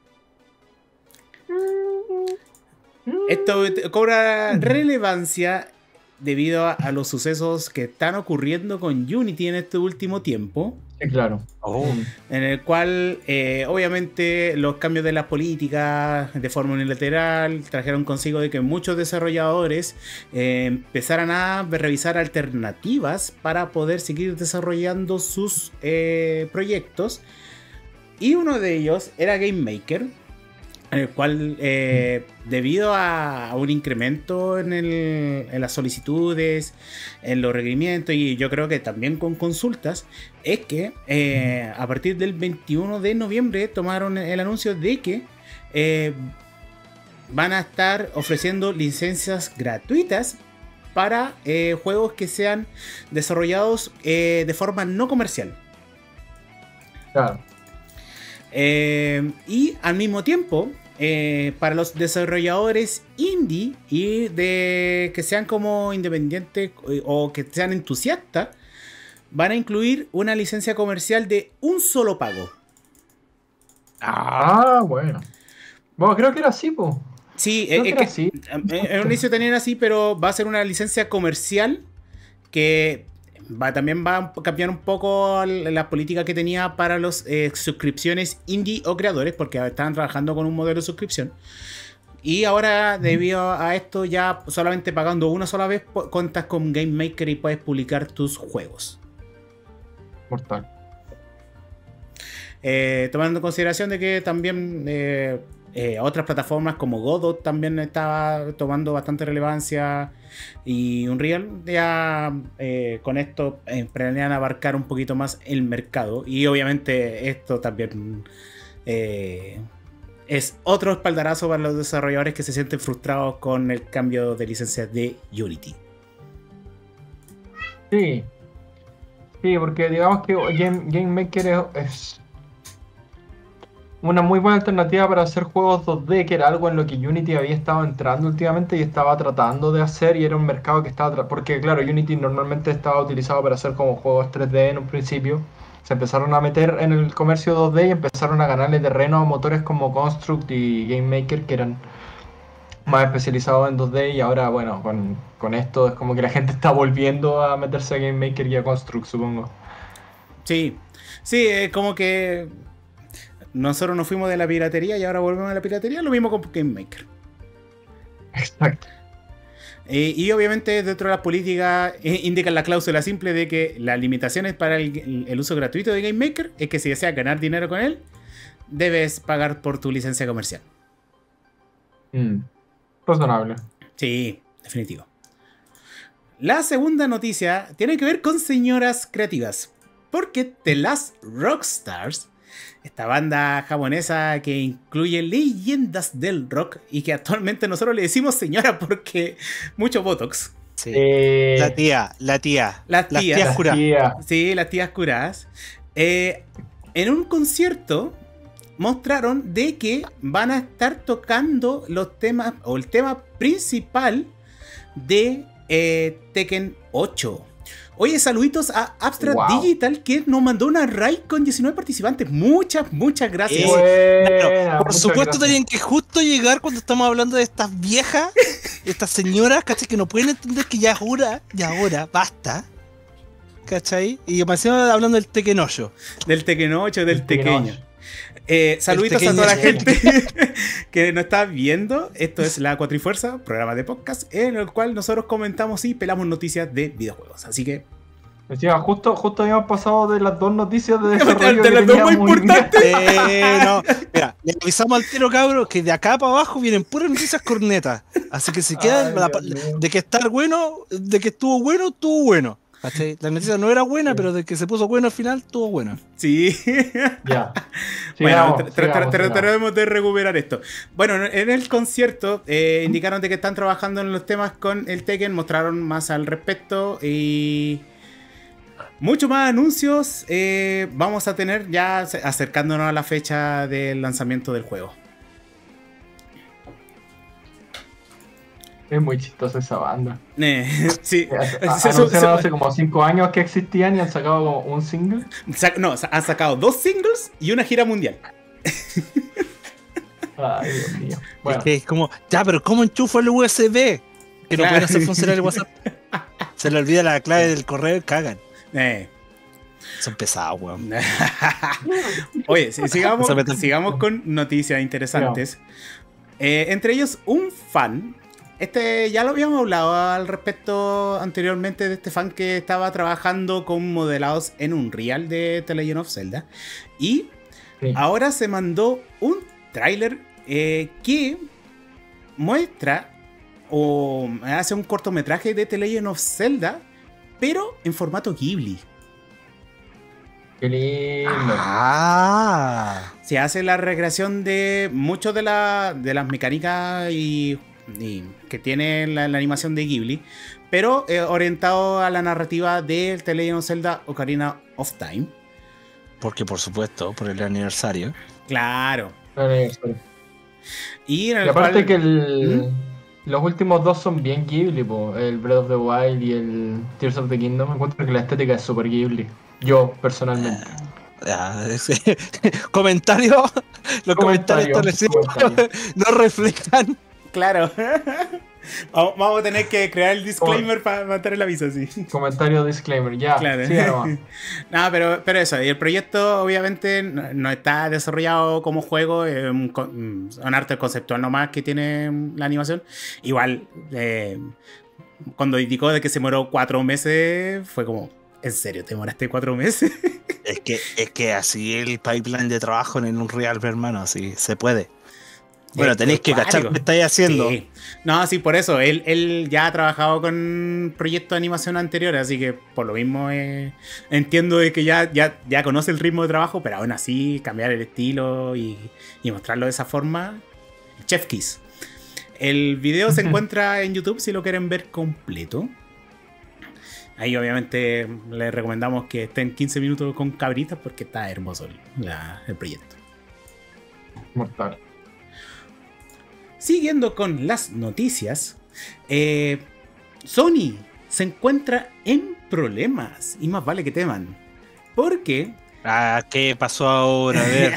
Esto t- cobra relevancia debido a, a los sucesos que están ocurriendo con Unity en este último tiempo, Sí, claro. oh, en el cual eh, obviamente los cambios de las políticas de forma unilateral trajeron consigo de que muchos desarrolladores eh, empezaran a revisar alternativas para poder seguir desarrollando sus eh, proyectos, y uno de ellos era Game Maker, en el cual eh, debido a, a un incremento en, el- en las solicitudes, en los requerimientos, y yo creo que también con consultas, es que eh, a partir del veintiuno de noviembre tomaron el anuncio de que eh, van a estar ofreciendo licencias gratuitas para eh, juegos que sean desarrollados eh, de forma no comercial. Claro. Eh, y al mismo tiempo, eh, para los desarrolladores indie y de que sean como independientes eh, o que sean entusiastas, van a incluir una licencia comercial de un solo pago. Ah, bueno. Bueno, creo que era así, po. Sí, Creo eh, que es era que así. eh, en un inicio tenían así, pero va a ser una licencia comercial que va, también va a cambiar un poco el- la política que tenía para las suscripciones indie o creadores, porque estaban trabajando con un modelo de suscripción. Y ahora, debido a esto, ya solamente pagando una sola vez, po- cuentas con Game Maker y puedes publicar tus juegos. Mortal. Eh, tomando en consideración de que también eh, eh, otras plataformas como Godot también estaba tomando bastante relevancia, y Unreal ya eh, con esto eh, planean abarcar un poquito más el mercado, y obviamente esto también eh, es otro espaldarazo para los desarrolladores que se sienten frustrados con el cambio de licencias de Unity. Sí. Sí, porque digamos que Game, Game Maker es, es una muy buena alternativa para hacer juegos dos D, que era algo en lo que Unity había estado entrando últimamente y estaba tratando de hacer, y era un mercado que estaba... tra- Porque claro, Unity normalmente estaba utilizado para hacer como juegos tres D en un principio. Se empezaron a meter en el comercio dos D y empezaron a ganarle terreno a motores como Construct y Game Maker, que eran más especializados en dos D, y ahora, bueno, con, con esto es como que la gente está volviendo a meterse a Game Maker y a Construct, supongo. Sí, sí, es como que nosotros nos fuimos de la piratería y ahora volvemos a la piratería, lo mismo con Game Maker. Exacto. Eh, y obviamente dentro de las políticas eh, indican la cláusula simple de que las limitaciones para el, el uso gratuito de Game Maker es que si deseas ganar dinero con él, debes pagar por tu licencia comercial. Mm. Razonable. Sí, definitivo. La segunda noticia tiene que ver con señoras creativas, porque The Last Rockstars, esta banda japonesa que incluye leyendas del rock y que actualmente nosotros le decimos señora porque mucho botox. sí. Eh, La tía, la tía. Las Las tías. tías las curadas. tías. Sí, las tías curadas. Eh, en un concierto mostraron de que van a estar tocando los temas o el tema principal de eh, Tekken ocho. Oye, saluditos a Abstract Wow. Digital, que nos mandó una raid con diecinueve participantes. Muchas, muchas gracias. Eh, Buena, Claro, por muchas supuesto gracias. tenían que justo llegar cuando estamos hablando de estas viejas, estas señoras, ¿cachai? Que no pueden entender que ya es hora, ya ahora, basta. ¿cachai? Y me encima hablando del Tekken ocho. Del Tekken ocho, del El Tekken Tequeño. ocho. Eh, saluditos El a toda la Tequeño. gente que nos está viendo. Esto es La Cuatrifuerza, programa de podcast en el cual nosotros comentamos y pelamos noticias de videojuegos. Así que Decía, justo, justo habíamos pasado de las dos noticias de De desarrollo las que dos muy teníamos. importantes. Eh, no, mira, le avisamos al tiro, cabros, que de acá para abajo vienen puras noticias cornetas. Así que si queda Ay, la- Dios mío. de que estar bueno, de que estuvo bueno, estuvo bueno. ¿Cachai? La noticia no era buena, pero de que se puso bueno al final, estuvo buena. sí. Ya. Bueno, Sigamos, tra- tra- sigamos, tra- sigamos. trataremos de recuperar esto. Bueno, en el concierto eh, indicaron de que están trabajando en los temas con el Tekken, mostraron más al respecto y mucho más anuncios eh, vamos a tener ya acercándonos a la fecha del lanzamiento del juego. Es muy chistosa esa banda. Eh, sí. A- Se- se- Anunciaron se- hace como cinco años que existían y han sacado como un single. sa- no, sa- han sacado dos singles y una gira mundial. Ay, Dios mío. Bueno, Es que es como, ya, pero ¿cómo enchufo el U S B? Que no Claro. pueden hacer funcionar el WhatsApp. Se le olvida la clave del correo y cagan. Eh. Son pesados, weón. Oye, si- sigamos, Se meten. sigamos con noticias interesantes. Eh, entre ellos, un fan. Este ya lo habíamos hablado al respecto anteriormente de este fan que estaba trabajando con modelados en Unreal de The Legend of Zelda. Y sí. ahora se mandó un tráiler eh, que muestra o hace un cortometraje de The Legend of Zelda, pero en formato Ghibli. Qué lindo. Ah. Se hace la recreación de muchas de, la, de las mecánicas y, y que tiene la, la animación de Ghibli, pero eh, orientado a la narrativa de The Legend of Zelda Ocarina of Time. Porque por supuesto, por el aniversario. Claro. Vale, sorry. Y, en el Y aparte cual- que el, ¿Mm? los últimos dos son bien Ghibli, po. El Breath of the Wild y el Tears of the Kingdom. Encuentro que la estética es super Ghibli. Yo, personalmente. Ah, sí. Comentarios. Los comentarios Comentario, establecidos comentario. no reflejan. Claro. vamos, vamos a tener que crear el disclaimer para matar el aviso, sí. Comentario disclaimer, ya. Claro. Siga nomás. No, pero, pero eso, y el proyecto obviamente no, no está desarrollado como juego, es un, co- un arte conceptual nomás que tiene la animación. Igual, eh, cuando indicó de que se demoró cuatro meses, fue como, ¿en serio te demoraste cuatro meses? Es que, es que así el pipeline de trabajo en un real, hermano, así se puede. Bueno, Es tenéis que cuático. cachar qué estáis haciendo. Sí. No, sí, por eso. Él, él ya ha trabajado con proyectos de animación anteriores, así que por lo mismo eh, entiendo de que ya, ya, ya conoce el ritmo de trabajo, pero aún así cambiar el estilo y, y mostrarlo de esa forma. Chef Kiss. El video se encuentra en YouTube si lo quieren ver completo. Ahí obviamente les recomendamos que estén quince minutos con cabritas porque está hermoso el, la- el proyecto. Mortal. Siguiendo con las noticias, eh, Sony se encuentra en problemas y más vale que teman. Porque Ah, ¿qué pasó ahora? A ver.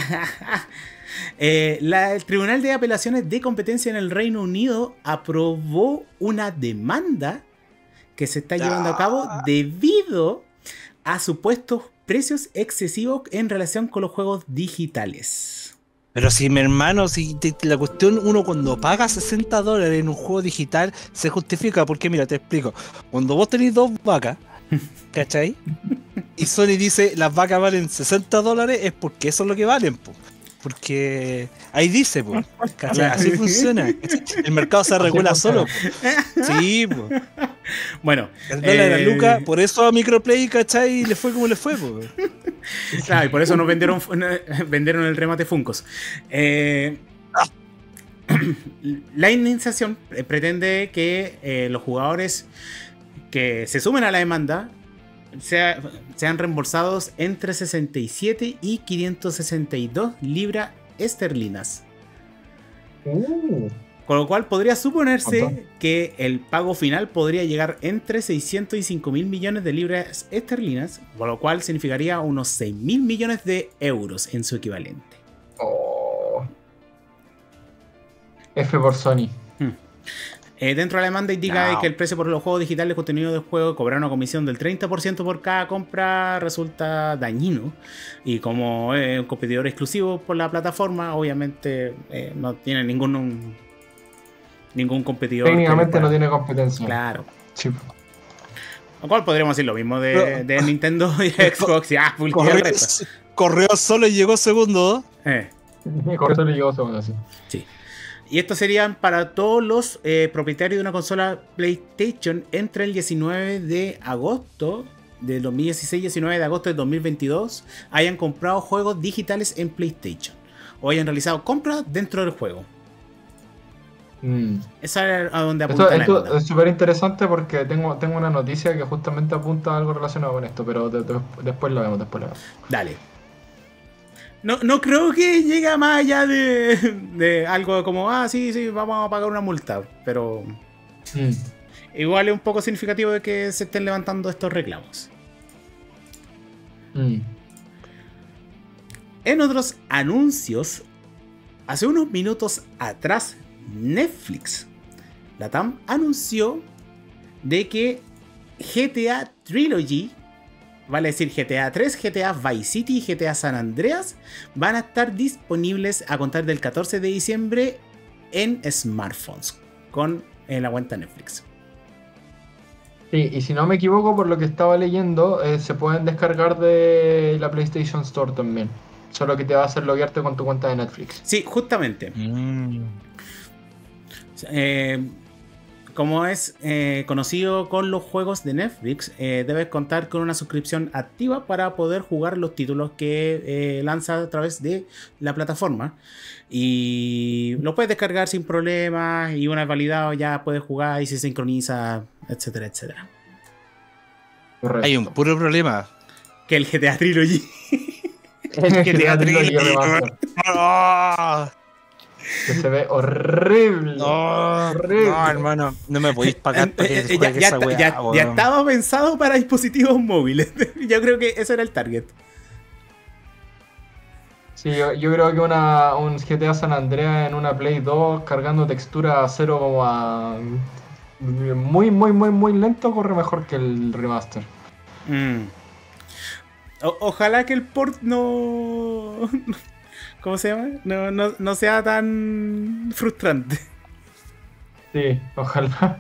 eh, la- el Tribunal de Apelaciones de Competencia en el Reino Unido aprobó una demanda que se está llevando a cabo debido a supuestos precios excesivos en relación con los juegos digitales. Pero si mi hermano, si te- la cuestión, uno cuando paga sesenta dólares en un juego digital se justifica, porque mira, te explico. Cuando vos tenés dos vacas, ¿cachai? Y Sony dice las vacas valen sesenta dólares, es porque eso es lo que valen, po. Porque ahí dice, po, ¿cachai? Así funciona. El mercado se regula solo, po. Sí, po. Bueno, El dólar a eh, Luca, por eso a Microplay, ¿cachai? Le fue como le fue, po. Claro, y por eso nos vendieron, vendieron el remate Funkos. Eh, la indemnización pretende que eh, los jugadores que se sumen a la demanda sea- sean reembolsados entre sesenta y siete y quinientas sesenta y dos libras esterlinas. Uh, Con lo cual podría suponerse Montón. que el pago final podría llegar entre seiscientos y cinco mil millones de libras esterlinas, con lo cual significaría unos seis mil millones de euros en su equivalente. oh. F por Sony. Eh, dentro de la demanda indica No. que el precio por los juegos digitales, contenido del juego, cobrar una comisión del treinta por ciento por cada compra resulta dañino. Y como es un competidor exclusivo por la plataforma, obviamente eh, no tiene ningún ningún competidor. Técnicamente que le no pueda- tiene competencia. Claro. Sí. Lo cual podríamos decir lo mismo de, Pero- de Nintendo y Xbox. Ya, publicidad al Corrió, resto. corrió solo y llegó segundo. Eh. Por eso le llegó segundo, sí. Sí. Y estos serían para todos los eh, propietarios de una consola PlayStation entre el diecinueve de agosto del dos mil dieciséis y diecinueve de agosto del dos mil veintidós hayan comprado juegos digitales en PlayStation o hayan realizado compras dentro del juego. Mm. Esa es a donde Esto, apunta la esto nota. es súper interesante porque tengo, tengo una noticia que justamente apunta a algo relacionado con esto, pero de- de- después lo vemos, después lo vemos. Dale. No, no creo que llegue a más allá de, de algo como, ah, sí, sí, vamos a pagar una multa. Pero Mm. igual es un poco significativo de que se estén levantando estos reclamos. Mm. En otros anuncios, hace unos minutos atrás, Netflix, la T A M, anunció de que G T A Trilogy, vale decir G T A tres, G T A Vice City y G T A San Andreas, van a estar disponibles a contar del catorce de diciembre en smartphones con en la cuenta Netflix. Sí, y si no me equivoco, por lo que estaba leyendo, eh, se pueden descargar de la PlayStation Store también. Solo que te va a hacer loguearte con tu cuenta de Netflix. Sí, justamente. Mm. Eh, como es eh, conocido con los juegos de Netflix, eh, debes contar con una suscripción activa para poder jugar los títulos que eh, lanza a través de la plataforma. Y lo puedes descargar sin problemas y una vez validado ya puedes jugar y se sincroniza, etcétera, etcétera. Correcto. Hay un puro problema. Que el G T A Trilogy. El que te Trilogy Trilogy, Remaster, ¡Oh! que se ve horrible. No, Horrible. no, hermano, no me podéis pagar para que Eh, juegue ya, ya esa está- weá, ya- ya weón. estaba pensado para dispositivos móviles. Yo creo que ese era el target. Sí, yo, yo creo que una, un G T A San Andreas en una Play dos cargando textura a cero como a... Muy, muy, muy, muy lento corre mejor que el remaster. Mm. O- ojalá que el port no... ¿Cómo se llama? No, no, no sea tan frustrante. Sí, ojalá.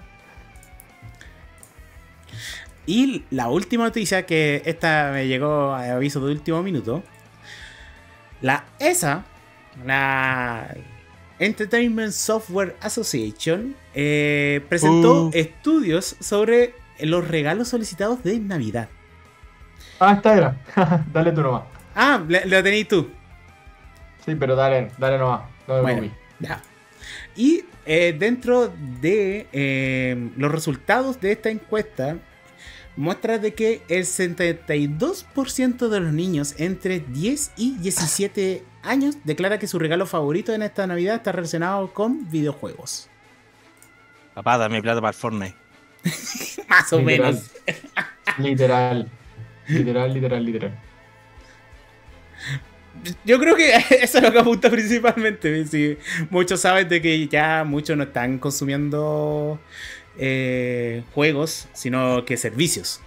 Y la última noticia, que esta me llegó a aviso de último minuto. La E S A, la Entertainment Software Association, eh, presentó Uh. estudios sobre los regalos solicitados de Navidad. Ah, esta era. Dale tú nomás. Ah, le- lo tenéis tú. Sí, pero dale, dale nomás. No me Bueno, moví. ya. Y eh, dentro de eh, los resultados de esta encuesta, muestra de que el setenta y dos por ciento de los niños entre diez y diecisiete años declara que su regalo favorito en esta Navidad está relacionado con videojuegos. Papá, dame plata para el Fortnite. Más o Literal. menos. Literal. Literal, literal, literal. Yo creo que eso es lo que apunta principalmente. Sí, muchos saben de que ya muchos no están consumiendo eh, juegos, sino que servicios.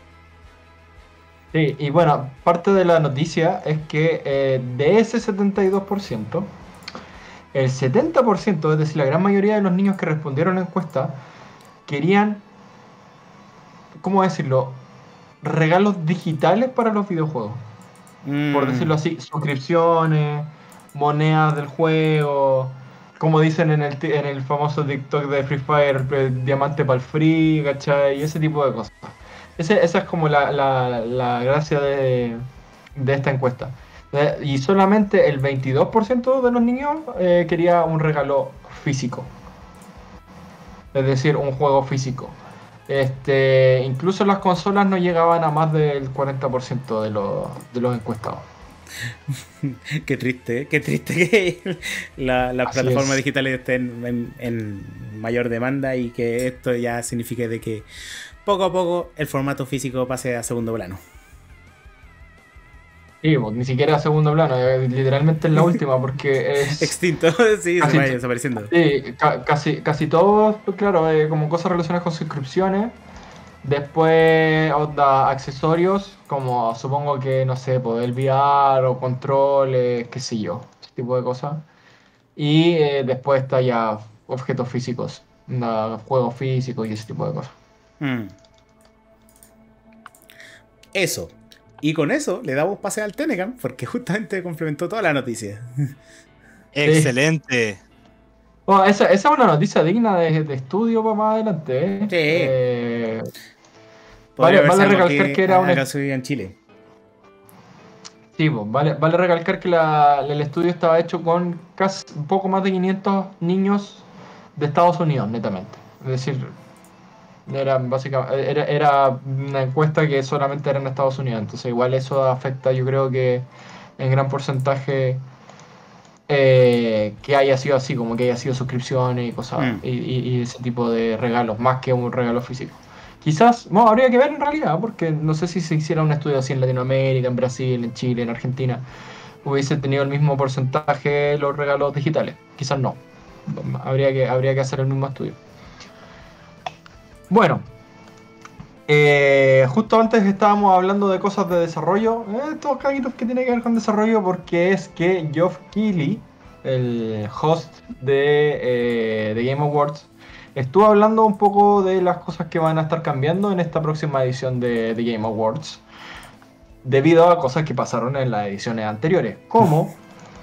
Sí, y bueno, parte de la noticia es que eh, de ese setenta y dos por ciento, el setenta por ciento, es decir, la gran mayoría de los niños que respondieron a la encuesta, querían, ¿cómo decirlo?, regalos digitales para los videojuegos. Por Mm. decirlo así, suscripciones, monedas del juego, como dicen en el, ti- en el famoso TikTok de Free Fire, eh, diamante para el free, ¿cachai? Y ese tipo de cosas. Ese- esa es como la, la- la gracia de, de esta encuesta. Eh, y solamente el veintidós por ciento de los niños eh, quería un regalo físico. Es decir, un juego físico. Este, incluso las consolas no llegaban a más del cuarenta por ciento de los, de los encuestados. Qué triste, qué triste que la- las Así plataformas es. digitales estén en, en mayor demanda y que esto ya signifique de que poco a poco el formato físico pase a segundo plano. Sí, pues, ni siquiera segundo plano, eh, literalmente es la última, porque es Extinto, sí, se casi, va desapareciendo. sí, ca- casi, casi todos, pues, claro, eh, como cosas relacionadas con suscripciones. Después, onda, accesorios, como supongo que, no sé, pues el V R o controles, qué sé yo, ese tipo de cosas. Y eh, después está ya objetos físicos, onda, juegos físicos y ese tipo de cosas. Mm. Eso. Y con eso le damos pase al Tenecan, porque justamente complementó toda la noticia. Sí. Excelente. Bueno, esa, esa es una noticia digna de, de estudio para más adelante, ¿eh? Sí. Eh, Podría vale, verse vale algo recalcar aquí, que era un, acá subido en Chile. sí, pues, vale, vale recalcar que la- el estudio estaba hecho con casi un poco más de quinientos niños de Estados Unidos, netamente. Es decir, era básicamente era, era una encuesta que solamente era en Estados Unidos. Entonces, igual eso afecta, yo creo que en gran porcentaje eh, que haya sido así, como que haya sido suscripciones y cosas, Mm. y, y- y ese tipo de regalos, más que un regalo físico. Quizás, bueno, habría que ver en realidad, porque no sé si se hiciera un estudio así en Latinoamérica, en Brasil, en Chile, en Argentina, hubiese tenido el mismo porcentaje los regalos digitales. Quizás no. Habría que, habría que hacer el mismo estudio. Bueno, eh, justo antes estábamos hablando de cosas de desarrollo. Eh, estos caguitos que tiene que ver con desarrollo, porque es que Geoff Keighley, el host de, eh, de Game Awards, estuvo hablando un poco de las cosas que van a estar cambiando en esta próxima edición de, de Game Awards, debido a cosas que pasaron en las ediciones anteriores, como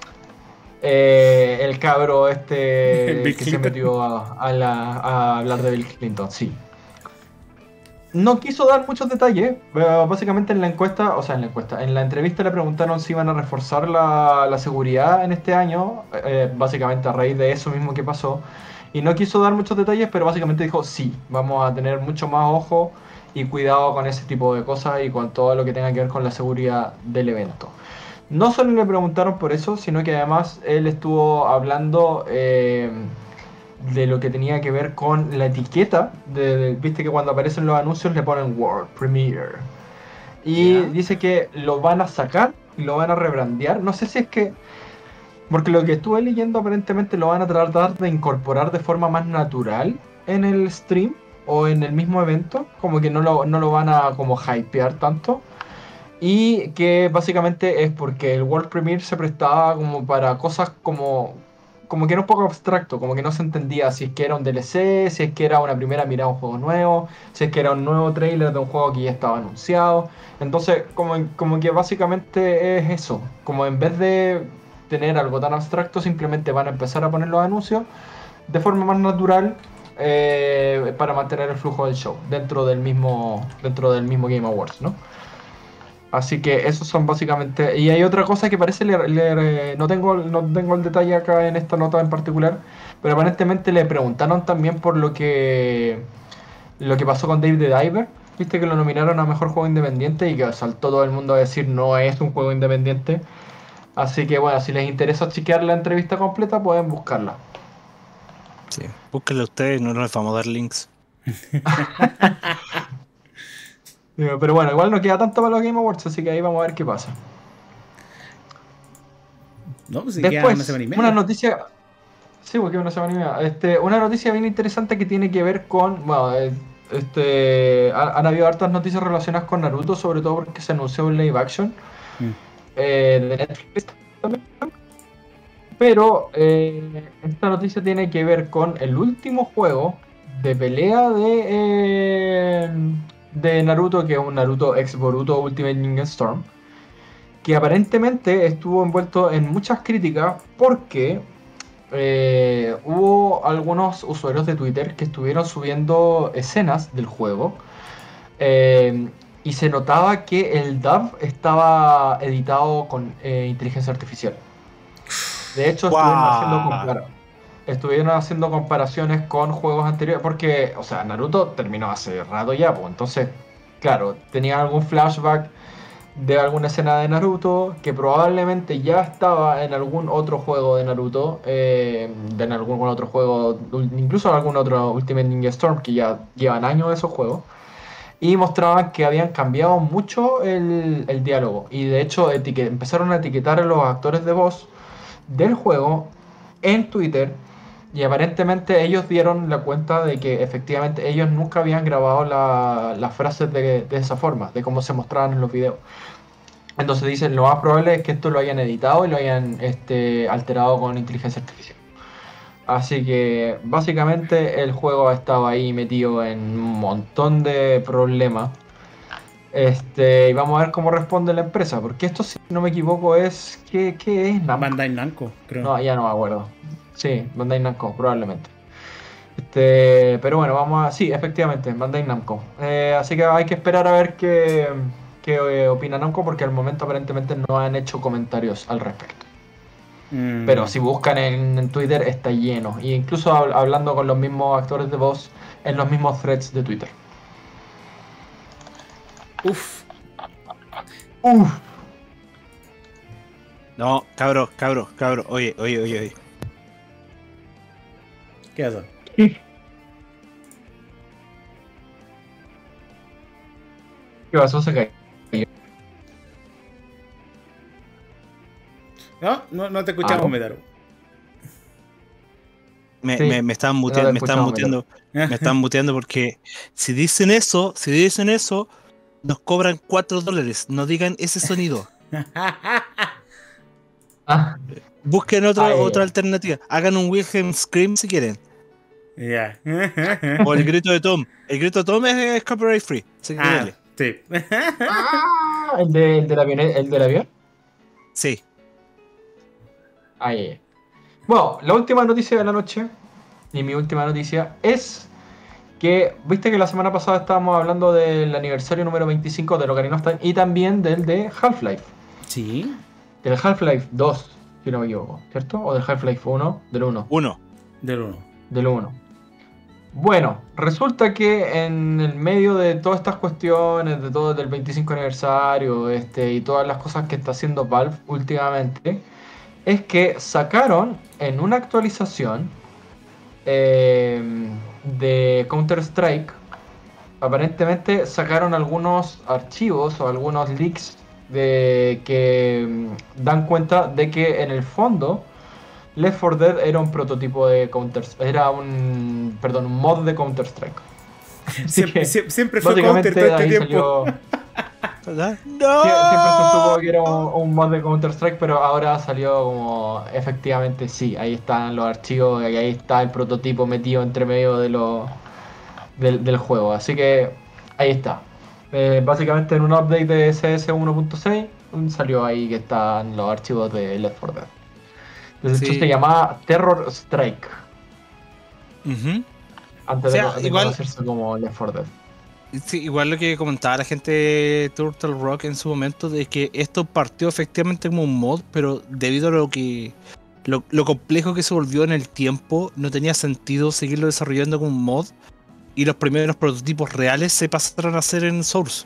eh, el cabro este Bill que se Clinton. metió a, a la- a hablar de Bill Clinton, sí. No quiso dar muchos detalles, pero básicamente en la encuesta, o sea, en la encuesta, en la entrevista le preguntaron si iban a reforzar la, la seguridad en este año, eh, básicamente a raíz de eso mismo que pasó, y no quiso dar muchos detalles, pero básicamente dijo sí, vamos a tener mucho más ojo y cuidado con ese tipo de cosas y con todo lo que tenga que ver con la seguridad del evento. No solo le preguntaron por eso, sino que además él estuvo hablando eh, de lo que tenía que ver con la etiqueta. De, de- viste que cuando aparecen los anuncios le ponen World Premiere. Y ¿Ya? dice que lo van a sacar y lo van a rebrandear. No sé si es que, porque lo que estuve leyendo aparentemente lo van a tratar de incorporar de forma más natural en el stream o en el mismo evento. Como que no lo, no lo van a como hypear tanto. Y que básicamente es porque el World Premiere se prestaba como para cosas como, como que era un poco abstracto, como que no se entendía si es que era un D L C, si es que era una primera mirada a un juego nuevo, si es que era un nuevo trailer de un juego que ya estaba anunciado. Entonces, como, como que básicamente es eso, como en vez de tener algo tan abstracto, simplemente van a empezar a poner los anuncios de forma más natural eh, para mantener el flujo del show dentro del mismo, dentro del mismo Game Awards, ¿no? Así que esos son básicamente. Y hay otra cosa que parece le- le- no tengo, no tengo el detalle acá en esta nota en particular, pero aparentemente le preguntaron también por lo que lo que pasó con Dave the Diver. Viste que lo nominaron a mejor juego independiente y que saltó todo el mundo a decir no es un juego independiente. Así que bueno, si les interesa chequear la entrevista completa, pueden buscarla. Sí. Búsquenlo ustedes, no les vamos a dar links. Eh, Pero bueno, igual no queda tanto para los Game Awards, así que ahí vamos a ver qué pasa. No, pues si queda una Después, semana y una media. noticia. Sí, porque una semana y media. Este, una noticia bien interesante que tiene que ver con. Bueno, eh, este, ha- han habido hartas noticias relacionadas con Naruto, sobre todo porque se anunció un live action Mm. eh, de Netflix también. Pero eh, esta noticia tiene que ver con el último juego de pelea de, eh, de Naruto, que es un Naruto ex Boruto Ultimate Ninja Storm, que aparentemente estuvo envuelto en muchas críticas porque eh, hubo algunos usuarios de Twitter que estuvieron subiendo escenas del juego eh, y se notaba que el dub estaba editado con eh, inteligencia artificial. De hecho, estuvieron haciendo, ¡Guau! compara- estuvieron haciendo comparaciones con juegos anteriores porque, o sea, Naruto terminó hace rato ya, pues entonces, claro, tenía algún flashback de alguna escena de Naruto que probablemente ya estaba en algún otro juego de Naruto, eh, de en algún otro juego, incluso en algún otro Ultimate Ninja Storm que ya llevan años esos juegos. y mostraban que habían cambiado mucho el, el diálogo. Y de hecho etique- empezaron a etiquetar a los actores de voz del juego en Twitter. Y aparentemente ellos dieron la cuenta de que efectivamente ellos nunca habían grabado la- las frases de, de esa forma, de cómo se mostraban en los videos. Entonces dicen, lo más probable es que esto lo hayan editado y lo hayan este, alterado con inteligencia artificial. Así que básicamente el juego ha estado ahí metido en un montón de problemas. Este, y vamos a ver cómo responde la empresa, porque esto, si no me equivoco, es... ¿Qué, qué es? Namco. Bandai Namco, creo. No, ya no me acuerdo. Sí, Bandai Namco, probablemente. Este, pero bueno, vamos a... Sí, efectivamente, Bandai Namco. Eh, así que hay que esperar a ver qué, qué eh, opina Namco, porque al momento aparentemente no han hecho comentarios al respecto. Mm. Pero si buscan en, en Twitter está lleno. Y incluso hab- hablando con los mismos actores de voz en los mismos threads de Twitter. Uf. Uf. No, cabros, cabros, cabros. Oye, oye, oye, oye. ¿Qué pasó? ¿Qué pasó? Se cayó. No, no, no te escuchamos, Ah. Metaro. Me, Sí, me, me estaban no muteando, te me estaban escuchamos, muteando, me están muteando porque si dicen eso, si dicen eso, nos cobran cuatro dólares. No digan ese sonido. Ah, Busquen otra, Ay, otra ay. alternativa. Hagan un Wilhelm Scream si quieren. Ya. O el grito de Tom. El grito de Tom es, es copyright free. Así que Ah, dale. sí. ah, ¿el, de, el, del avión, ¿El del avión? Sí. Ay, ay, ay. Bueno, la última noticia de la noche, y mi última noticia, es que, viste que la semana pasada estábamos hablando del aniversario número veinticinco de Ocarina of Time y también del de Half-Life. Sí. Del Half-Life dos, si no me equivoco, ¿cierto? O del Half-Life uno, del uno. Uno. Del uno. Del uno. Bueno, resulta que en el medio de todas estas cuestiones, de todo el veinticinco aniversario este, y todas las cosas que está haciendo Valve últimamente, es que sacaron en una actualización eh, de Counter-Strike, aparentemente sacaron algunos archivos o algunos leaks de, que mm, dan cuenta de que en el fondo Left four Dead era un prototipo de Counter, era un, perdón, un mod de Counter Strike. Siempre, sie- siempre fue Básicamente Counter todo este ahí tiempo. salió, ¿Verdad? sie- siempre se supo ¡No! que era un, un mod de Counter Strike, pero ahora salió como efectivamente sí, ahí están los archivos y ahí está el prototipo metido entre medio de los del, del juego. Así que ahí está. Eh, básicamente en un update de C S uno punto seis salió ahí que están los archivos de Left four Dead. Entonces Sí. esto se llamaba Terror Strike. Ujú. Antes O sea, de, de igual- conocerse como Left four Dead. Sí, igual lo que comentaba la gente de Turtle Rock en su momento, de que esto partió efectivamente como un mod, pero debido a lo que lo, lo complejo que se volvió en el tiempo, no tenía sentido seguirlo desarrollando como un mod, y los primeros prototipos reales se pasaron a hacer en Source.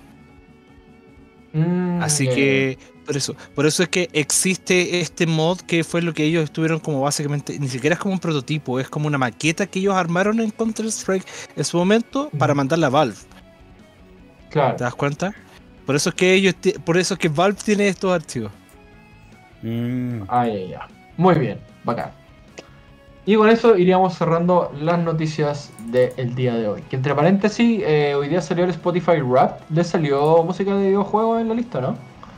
Mm, Así ya, que por eso, por eso es que existe este mod, que fue lo que ellos estuvieron como básicamente, ni siquiera es como un prototipo, es como una maqueta que ellos armaron en Counter-Strike en su momento para Ujú. mandarla a Valve. ya. Claro. ¿Te das cuenta? Por eso es que ellos, ti- por eso es que Valve tiene estos archivos. Mm. Ahí ya. Muy bien, bacán. Y con eso iríamos cerrando las noticias del día de hoy. Que entre paréntesis, eh, hoy día salió el Spotify Rap. Le salió música de videojuegos en la lista, ¿no?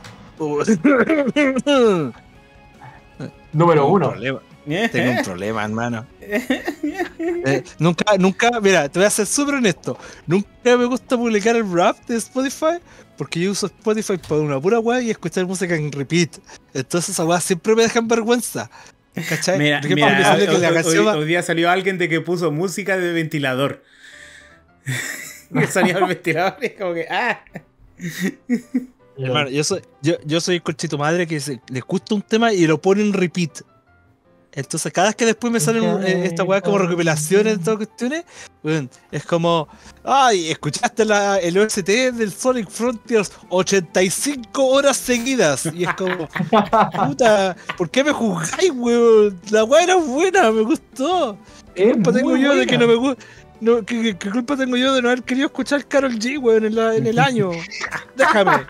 Número Tengo un uno. problema, tengo un problema, hermano. Eh, nunca, nunca, mira, te voy a ser súper honesto. Nunca me gusta publicar el rap de Spotify porque yo uso Spotify para una pura weá y escuchar música en repeat. Entonces esa weá siempre me dejan vergüenza. ¿Cachai? Mira, Por ejemplo, mira, me sale que hoy, la hoy- canción va- hoy día salió alguien de que puso música de ventilador. Que salió el ventilador y es como que, ah. Hermano, yo soy, yo, yo soy el conchito madre que se, le gusta un tema y lo pone en repeat. Entonces, cada vez que después me salen eh, esta weá como recopilaciones, todas cuestiones, weón, es como, ay, escuchaste la, el O S T del Sonic Frontiers ochenta y cinco horas seguidas. Y es como, puta, ¿por qué me juzgáis, weón? La weá era buena, me gustó. ¿Qué Es culpa tengo muy yo de buena. que no me gusta? No, ¿qué, qué, qué culpa tengo yo de no haber querido escuchar Karol G, weón, en, la- en el año? Déjame.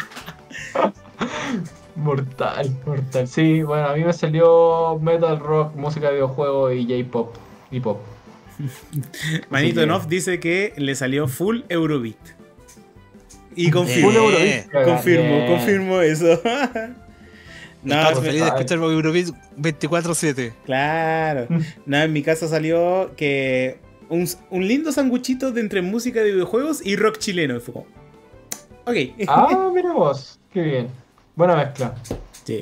Mortal, mortal. Sí, bueno, a mí me salió metal, rock, música de videojuegos y J-pop. Y pop. Manito que- en off dice que le salió full Eurobeat. Y confirmo, Full Eh, Eurobeat. confirmo, Bien. confirmo eso. No, No, Pato, me- feliz de escuchar Eurobeat veinticuatro siete. claro. No, en mi caso salió que un, un lindo sanguchito de entre música de videojuegos y rock chileno. Y fue como, ok. Ah, mira vos. Qué bien. Buena mezcla. Sí.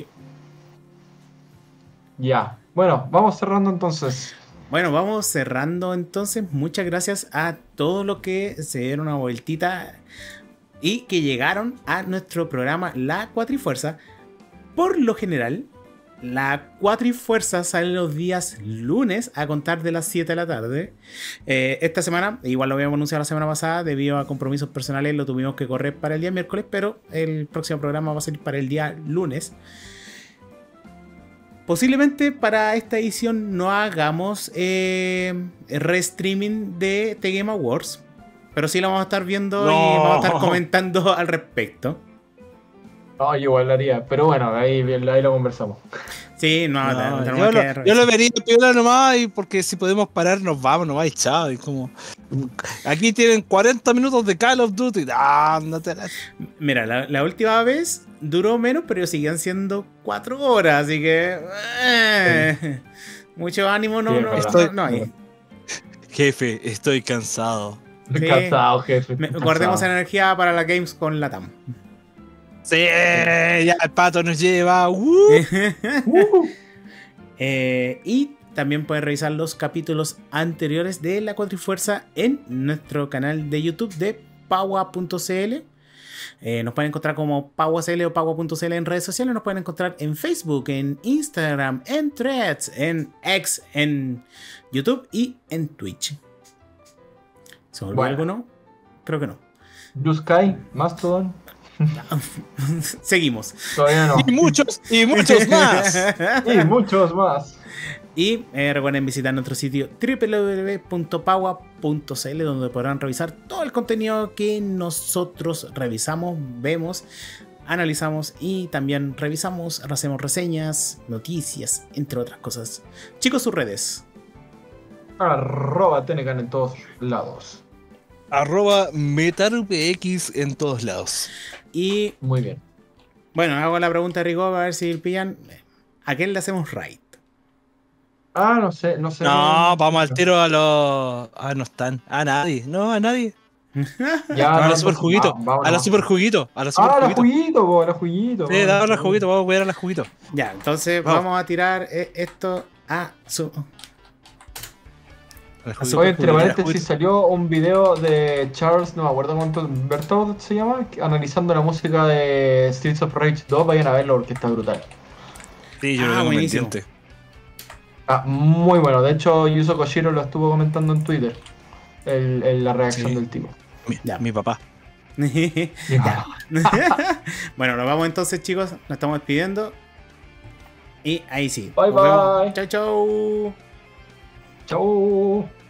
Ya. Bueno, vamos cerrando entonces. Bueno, vamos cerrando entonces. Muchas gracias a todos los que se dieron una vueltita y que llegaron a nuestro programa La Cuatrifuerza. Por lo general, la Cuatrifuerza sale los días lunes a contar de las siete de la tarde. Eh, esta semana, igual lo habíamos anunciado la semana pasada, debido a compromisos personales lo tuvimos que correr para el día miércoles, pero el próximo programa va a ser para el día lunes. Posiblemente para esta edición no hagamos eh, restreaming de The Game Awards, pero sí lo vamos a estar viendo No. y vamos a estar comentando al respecto. No, yo igual lo haría. Pero bueno, ahí, ahí lo conversamos. Sí, no, No, tenemos yo, que lo, yo revisar. lo vería piola nomás, y porque si podemos parar, nos vamos nomás y chao. Y como, aquí tienen cuarenta minutos de Call of Duty. Ándate a la- Mira, la, la última vez duró menos, pero seguían siendo cuatro horas, así que... eh, mucho ánimo no, Sí, no, es no, verdad. no hay. Jefe, estoy cansado. Sí. Cansado, jefe. Me- cansado. guardemos energía para la Games con la T A M. Sí, ya el pato nos lleva. ¡uh! Uh, Eh, y también pueden revisar los capítulos anteriores de La Cuatrifuerza en nuestro canal de YouTube de Paua punto cl. Eh, nos pueden encontrar como PaguaCL o Pagua punto cl en redes sociales. Nos pueden encontrar en Facebook, en Instagram, en Threads, en X, en YouTube y en Twitch. ¿Se me olvidó Bueno. alguno? Creo que no. Blue Sky, Mastodon. Seguimos. Todavía no. Y muchos, y muchos más. Y muchos más. Y eh, recuerden visitar nuestro sitio w w w punto pagua punto cl, donde podrán revisar todo el contenido que nosotros revisamos, vemos, analizamos y también revisamos, hacemos reseñas, noticias, entre otras cosas. Chicos, sus redes. Arroba Tenecan en todos lados. Arroba MetarUPX en todos lados. Y Muy bien. bueno, hago la pregunta de rigor a ver si pillan. ¿A quién le hacemos raid? Ah, no sé, no sé. No, vamos al tiro a los. Ah, no están. A nadie. No, a nadie. Ya, a no, la super juguito. va- vámonos. A la super juguito. A la super Ah, la juguito. juguito, po, la juguito. Sí, dame la juguito. Vamos a cuidar a la juguito. Ya, entonces Vamos. vamos a tirar eh, esto a su... A la Oye, Oye, entre juguito. paréntesis, salió un video de Charles, no me acuerdo cuánto, Berthold se llama, analizando la música de Streets of Rage dos. Vayan a verlo porque está brutal. Sí, yo Ah, lo tengo buenísimo. pendiente. Ah, muy bueno. De hecho, Yuzo Koshiro lo estuvo comentando en Twitter. El, el- la reacción Sí. del tipo. Mi, Ya. mi papá. Ya. Bueno, nos vamos entonces, chicos. Nos estamos despidiendo. Y ahí sí. Bye, Nos vemos. bye. Chau, chau. Chau.